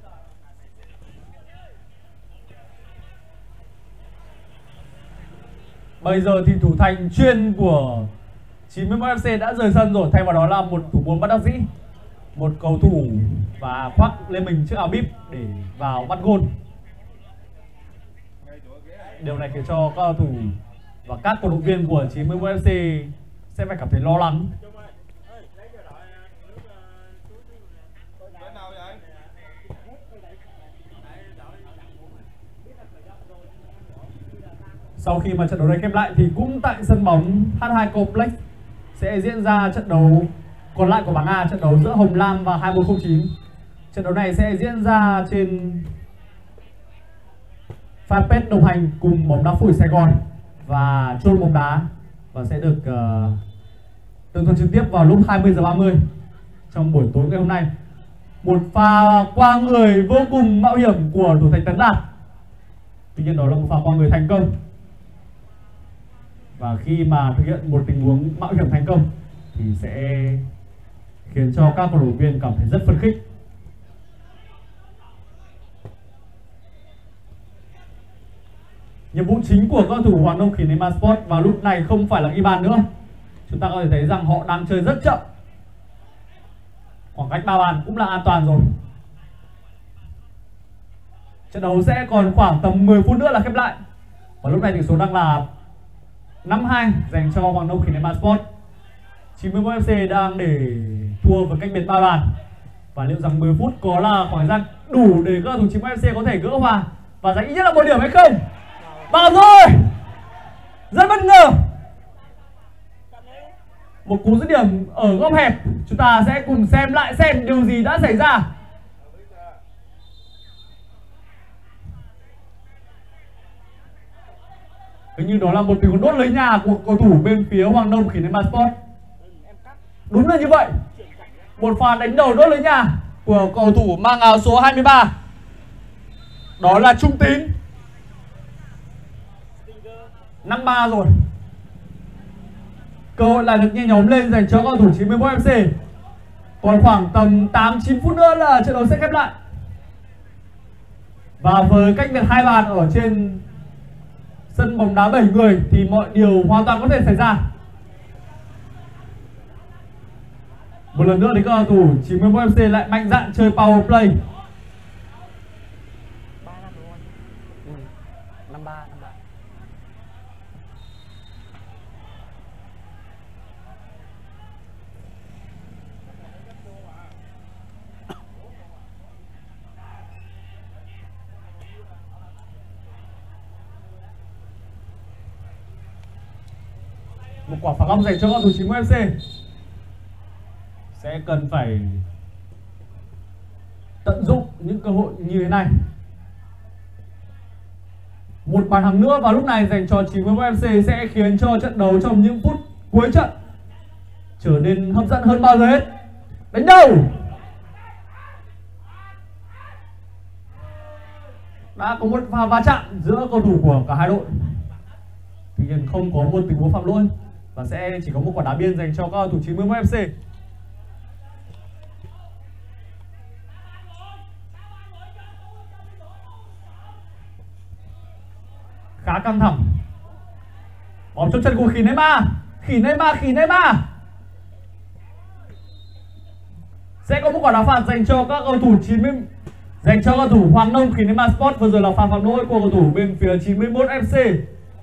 Bây giờ thì thủ thành chuyên của chín mươi mốt ép xê đã rời sân rồi, thay vào đó là một thủ môn bất đắc dĩ, một cầu thủ và khoác lên mình chiếc áo bíp để vào bắt gôn. Điều này khiến cho các cầu thủ và các cổ động viên của chín mươi mốt ép xê sẽ phải cảm thấy lo lắng. Sau khi mà trận đấu này khép lại thì cũng tại sân bóng hát hai Complex sẽ diễn ra trận đấu còn lại của bảng A, trận đấu giữa Hồng Lam và hai một không chín. Trận đấu này sẽ diễn ra trên fanpage đồng hành cùng bóng đá phủi Sài Gòn và Chôn Bóng Đá, và sẽ được uh, tường thuật trực tiếp vào lúc hai mươi giờ ba mươi trong buổi tối ngày hôm nay. Một pha qua người vô cùng mạo hiểm của thủ thành Tấn Đạt. Tuy nhiên đó là một pha qua người thành công. Và khi mà thực hiện một tình huống mạo hiểm thành công thì sẽ khiến cho các cổ động viên cảm thấy rất phấn khích. Nhiệm vụ chính của các cầu thủ Hoàng Đông Khỉ Neymar Sport vào lúc này không phải là ghi bàn nữa. Chúng ta có thể thấy rằng họ đang chơi rất chậm. Khoảng cách ba bàn cũng là an toàn rồi. Trận đấu sẽ còn khoảng tầm mười phút nữa là khép lại. Và lúc này tỷ số đang là năm hai dành cho Hoàng Đông Khỉ Neymar Sport. chín mươi mốt ép xê đang để thua với cách biệt ba bàn. Và liệu rằng mười phút có là khoảng thời gian đủ để các cầu thủ chín mươi mốt ép xê có thể gỡ hòa và giành ít nhất là một điểm hay không? Vào rồi! Rất bất ngờ. Một cú dứt điểm ở góc hẹp. Chúng ta sẽ cùng xem lại xem điều gì đã xảy ra. Hình như đó là một tình huống đốt lấy nhà của cầu thủ bên phía Hoàng Đông Khỉ Neymar Sport. Đúng là như vậy. Một pha đánh đầu đốt lấy nhà của cầu thủ mang áo số hai mươi ba. Đó là Trung Tín. năm ba rồi. Cơ hội lại được nhe nhóm lên dành cho cầu thủ chín mươi mốt ép xê. Còn khoảng tầm tám chín phút nữa là trận đấu sẽ khép lại. Và với cách biệt hai bàn ở trên sân bóng đá bảy người thì mọi điều hoàn toàn có thể xảy ra. Một lần nữa thì các cầu thủ chín mươi mốt ép xê lại mạnh dạn chơi power play. năm ba năm ba. Một quả phạt góc dành cho các cầu thủ chín mươi ép xê. Sẽ cần phải tận dụng những cơ hội như thế này. Một bàn thắng nữa vào lúc này dành cho chín mươi mốt ép xê sẽ khiến cho trận đấu trong những phút cuối trận trở nên hấp dẫn hơn bao giờ hết. Đánh đầu. Đã có một pha va chạm giữa cầu thủ của cả hai đội. Tuy nhiên không có một tình huống phạm lỗi và sẽ chỉ có một quả đá biên dành cho các cầu thủ chín mươi mốt ép xê. Khá căng thẳng. Bóng trong chân của Khỉ Neymar. Khỉ Neymar, Khỉ Neymar. Sẽ có một quả đá phạt dành cho các cầu thủ chín mươi dành cho cầu thủ Hoàng Đông Khỉ Neymar Sport. Vừa rồi là pha phạm lỗi của cầu thủ bên phía chín mươi mốt ép xê.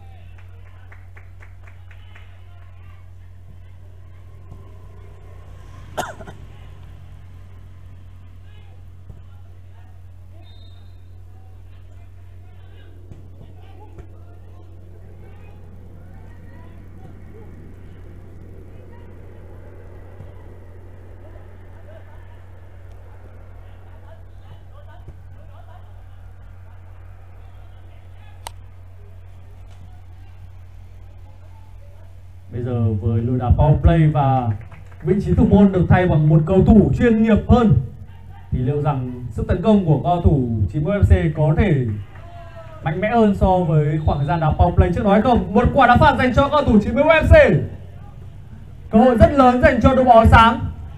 Bây giờ với lối đá power play và vị trí thủ môn được thay bằng một cầu thủ chuyên nghiệp hơn thì liệu rằng sức tấn công của cầu thủ chín mươi ép xê có thể mạnh mẽ hơn so với khoảng thời gian đá power play trước đó hay không? Một quả đá phạt dành cho cầu thủ chín mươi ép xê. Cơ hội rất lớn dành cho đội bóng áo xám.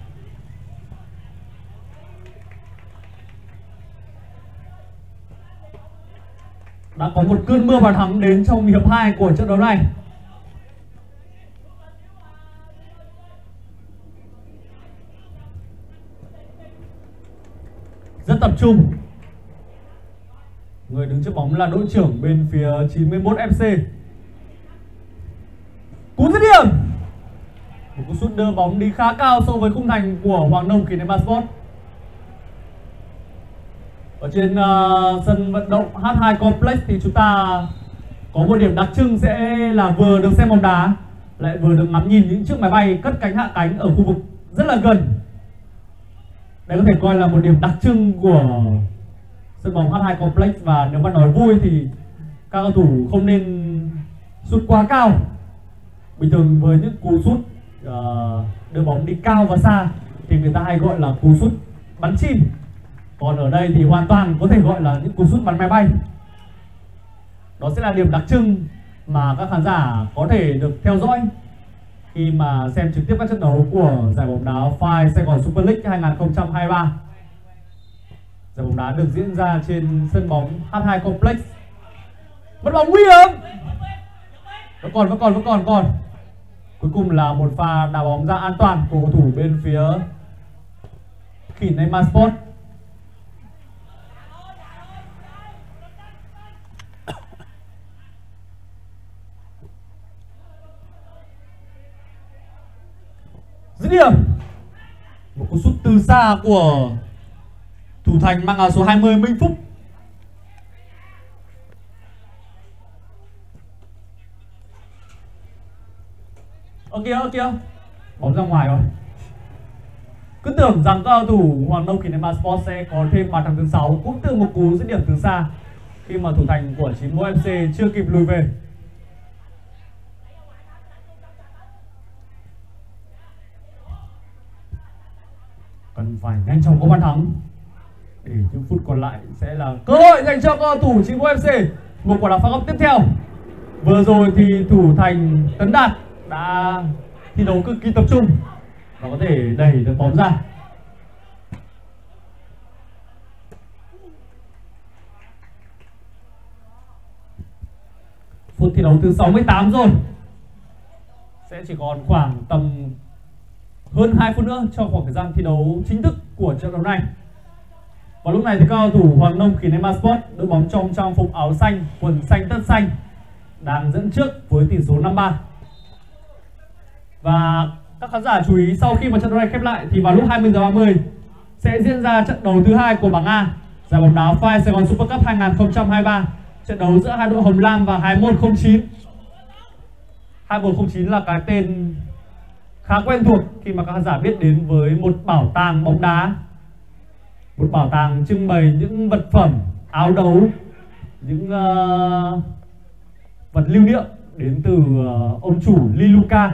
Đã có một cơn mưa bàn thắng đến trong hiệp hai của trận đấu này. Rất tập trung. Người đứng trước bóng là đội trưởng bên phía chín mươi mốt ép xê. Cú dứt điểm. Một cú sút đưa bóng đi khá cao so với khung thành của Hoàng Đông Khỉ Neymar Sport. Ở trên uh, sân vận động hát hai Complex thì chúng ta có một điểm đặc trưng sẽ là vừa được xem bóng đá lại vừa được ngắm nhìn những chiếc máy bay cất cánh hạ cánh ở khu vực rất là gần. Đây có thể coi là một điểm đặc trưng của sân bóng hát hai Complex, và nếu mà nói vui thì các cầu thủ không nên sút quá cao. Bình thường với những cú sút uh, đưa bóng đi cao và xa thì người ta hay gọi là cú sút bắn chim. Còn ở đây thì hoàn toàn có thể gọi là những cú sút bắn máy bay. Đó sẽ là điểm đặc trưng mà các khán giả có thể được theo dõi khi mà xem trực tiếp các trận đấu của giải bóng đá Five Sài Gòn Super League hai không hai ba. Giải bóng đá được diễn ra trên sân bóng hát hai Complex. Mất bóng nguy hiểm. Vẫn còn, vẫn còn, vẫn còn, còn. Cuối cùng là một pha đá bóng ra an toàn của cầu thủ bên phía Kinema Sport. Dứt điểm. Một cú sút từ xa của thủ thành mang áo số hai mươi Minh Phúc. Ở kia, ở kia. Bóng ra ngoài rồi. Cứ tưởng rằng các cầu thủ Hoàng Đông Kinema Sport sẽ có thêm bàn thắng thứ sáu cũng từ một cú dứt điểm từ xa khi mà thủ thành của chín mươi ép xê chưa kịp lùi về. Cần phải nhanh chóng có bàn thắng để những phút còn lại sẽ là cơ hội dành cho cầu thủ chín mươi ép xê. Một quả đá phạt góc tiếp theo. Vừa rồi thì thủ thành Tấn Đạt đã thi đấu cực kỳ tập trung và có thể đẩy được bóng ra. Phút thi đấu thứ sáu mươi tám rồi. Sẽ chỉ còn khoảng tầm hơn hai phút nữa cho khoảng thời gian thi đấu chính thức của trận đấu này. Và lúc này thì các cầu thủ Hoàng Đông Kinema Sport, đội bóng trong trang phục áo xanh, quần xanh tất xanh, đang dẫn trước với tỷ số năm ba. Và các khán giả chú ý, sau khi mà trận đấu này khép lại thì vào lúc hai mươi giờ ba mươi sẽ diễn ra trận đấu thứ hai của bảng A giải bóng đá Five Sài Gòn Super Cup hai không hai ba. Trận đấu giữa hai đội Hồng Lam và hai một không chín. hai một không chín là cái tên khá quen thuộc khi mà các khán giả biết đến với một bảo tàng bóng đá, một bảo tàng trưng bày những vật phẩm, áo đấu, những uh, vật lưu niệm đến từ uh, ông chủ Liluka.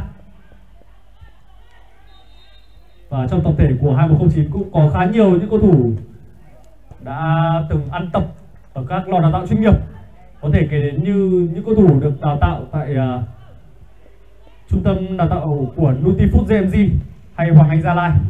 Và trong tổng thể của hai một không chín cũng có khá nhiều những cầu thủ đã từng ăn tập ở các lò đào tạo chuyên nghiệp. Có thể kể đến như những cầu thủ được đào tạo tại uh, trung tâm đào tạo của Nutifood giê em giê hay Hoàng Anh Gia Lai.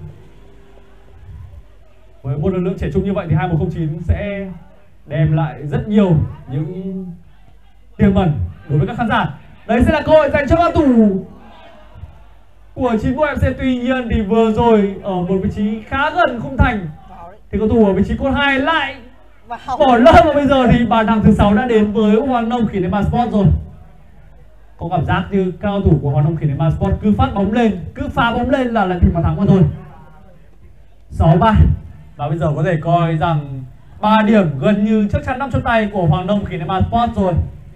Với một lực lượng trẻ trung như vậy thì hai một không chín sẽ đem lại rất nhiều những tiềm ẩn đối với các khán giả. Đấy sẽ là cơ hội dành cho các cầu thủ của chín mươi ép xê. Tuy nhiên thì vừa rồi ở một vị trí khá gần khung thành thì cầu thủ ở vị trí cột hai lại bỏ lỡ, và bây giờ thì bàn thắng thứ sáu đã đến với Hoàng Đông Kinema Sport rồi. Có cảm giác như các cầu thủ của Hoàng Đông Kinema Sport cứ phát bóng lên, cứ phá bóng lên là lại tìm bàn thắng mà thôi. sáu ba. Và bây giờ có thể coi rằng ba điểm gần như chắc chắn nằm trong tay của Hoàng Đông Kinema Sport rồi.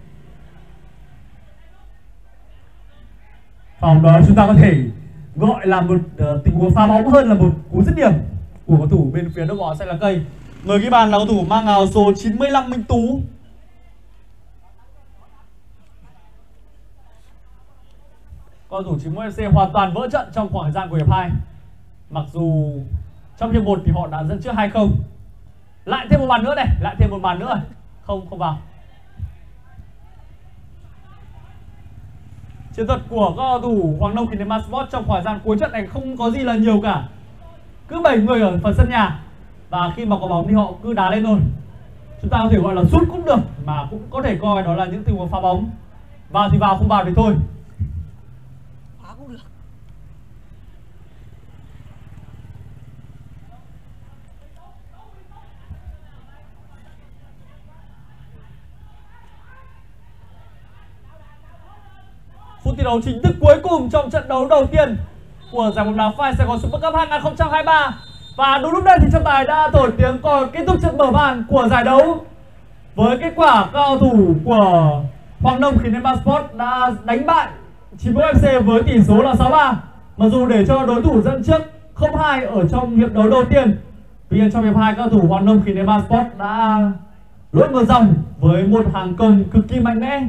Phòng đó chúng ta có thể gọi là một uh, tình huống phá bóng hơn là một cú dứt điểm của cầu thủ bên phía đội bóng xanh lá cây. Người ghi bàn là cầu thủ mang áo số chín mươi lăm Minh Tú. Cầu thủ chín mươi ép xê hoàn toàn vỡ trận trong khoảng thời gian của hiệp hai. Mặc dù trong hiệp một thì họ đã dẫn trước hai không. Lại thêm một bàn nữa này, lại thêm một bàn nữa. Không, không vào. Chiến thuật của các cầu thủ Hoàng Đông Kinema Sport trong khoảng thời gian cuối trận này không có gì là nhiều cả. Cứ bảy người ở phần sân nhà, và khi mà có bóng thì họ cứ đá lên thôi. Chúng ta có thể gọi là sút cũng được, mà cũng có thể coi đó là những tình huống phá bóng. Vào thì vào, không vào thì thôi. Phá cũng được. Phút thi đấu chính thức cuối cùng trong trận đấu đầu tiên của giải bóng đá Five Sài Gòn Super Cup hai không hai ba. Và đúng lúc đây thì trọng tài đã thổi tiếng còi kết thúc trận mở màn của giải đấu. Với kết quả các cầu thủ của Hoàng Đông Kinema Sport đã đánh bại chín mươi ép xê với tỷ số là sáu ba. Mặc dù để cho đối thủ dẫn trước không hai ở trong hiệp đấu đầu tiên Tuy nhiên trong hiệp hai, các cầu thủ Hoàng Nông Kinema Sport đã lội ngược dòng với một hàng công cực kỳ mạnh mẽ.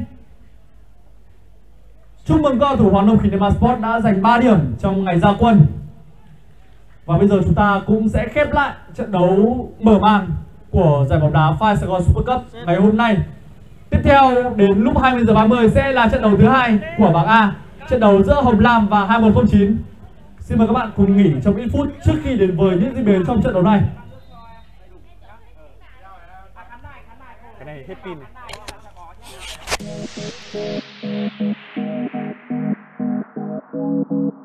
Chúc mừng cầu thủ Hoàng Nông Kinema Sport đã giành ba điểm trong ngày ra quân. Và bây giờ chúng ta cũng sẽ khép lại trận đấu mở màn của giải bóng đá Fire Sài Gòn Super Cup ngày hôm nay. Tiếp theo đến lúc hai mươi giờ ba mươi sẽ là trận đấu thứ hai của bảng A, trận đấu giữa Hồng Lam và hai một không chín. Xin mời các bạn cùng nghỉ trong ít phút trước khi đến với những diễn biến trong trận đấu này. Cái này hết pin này.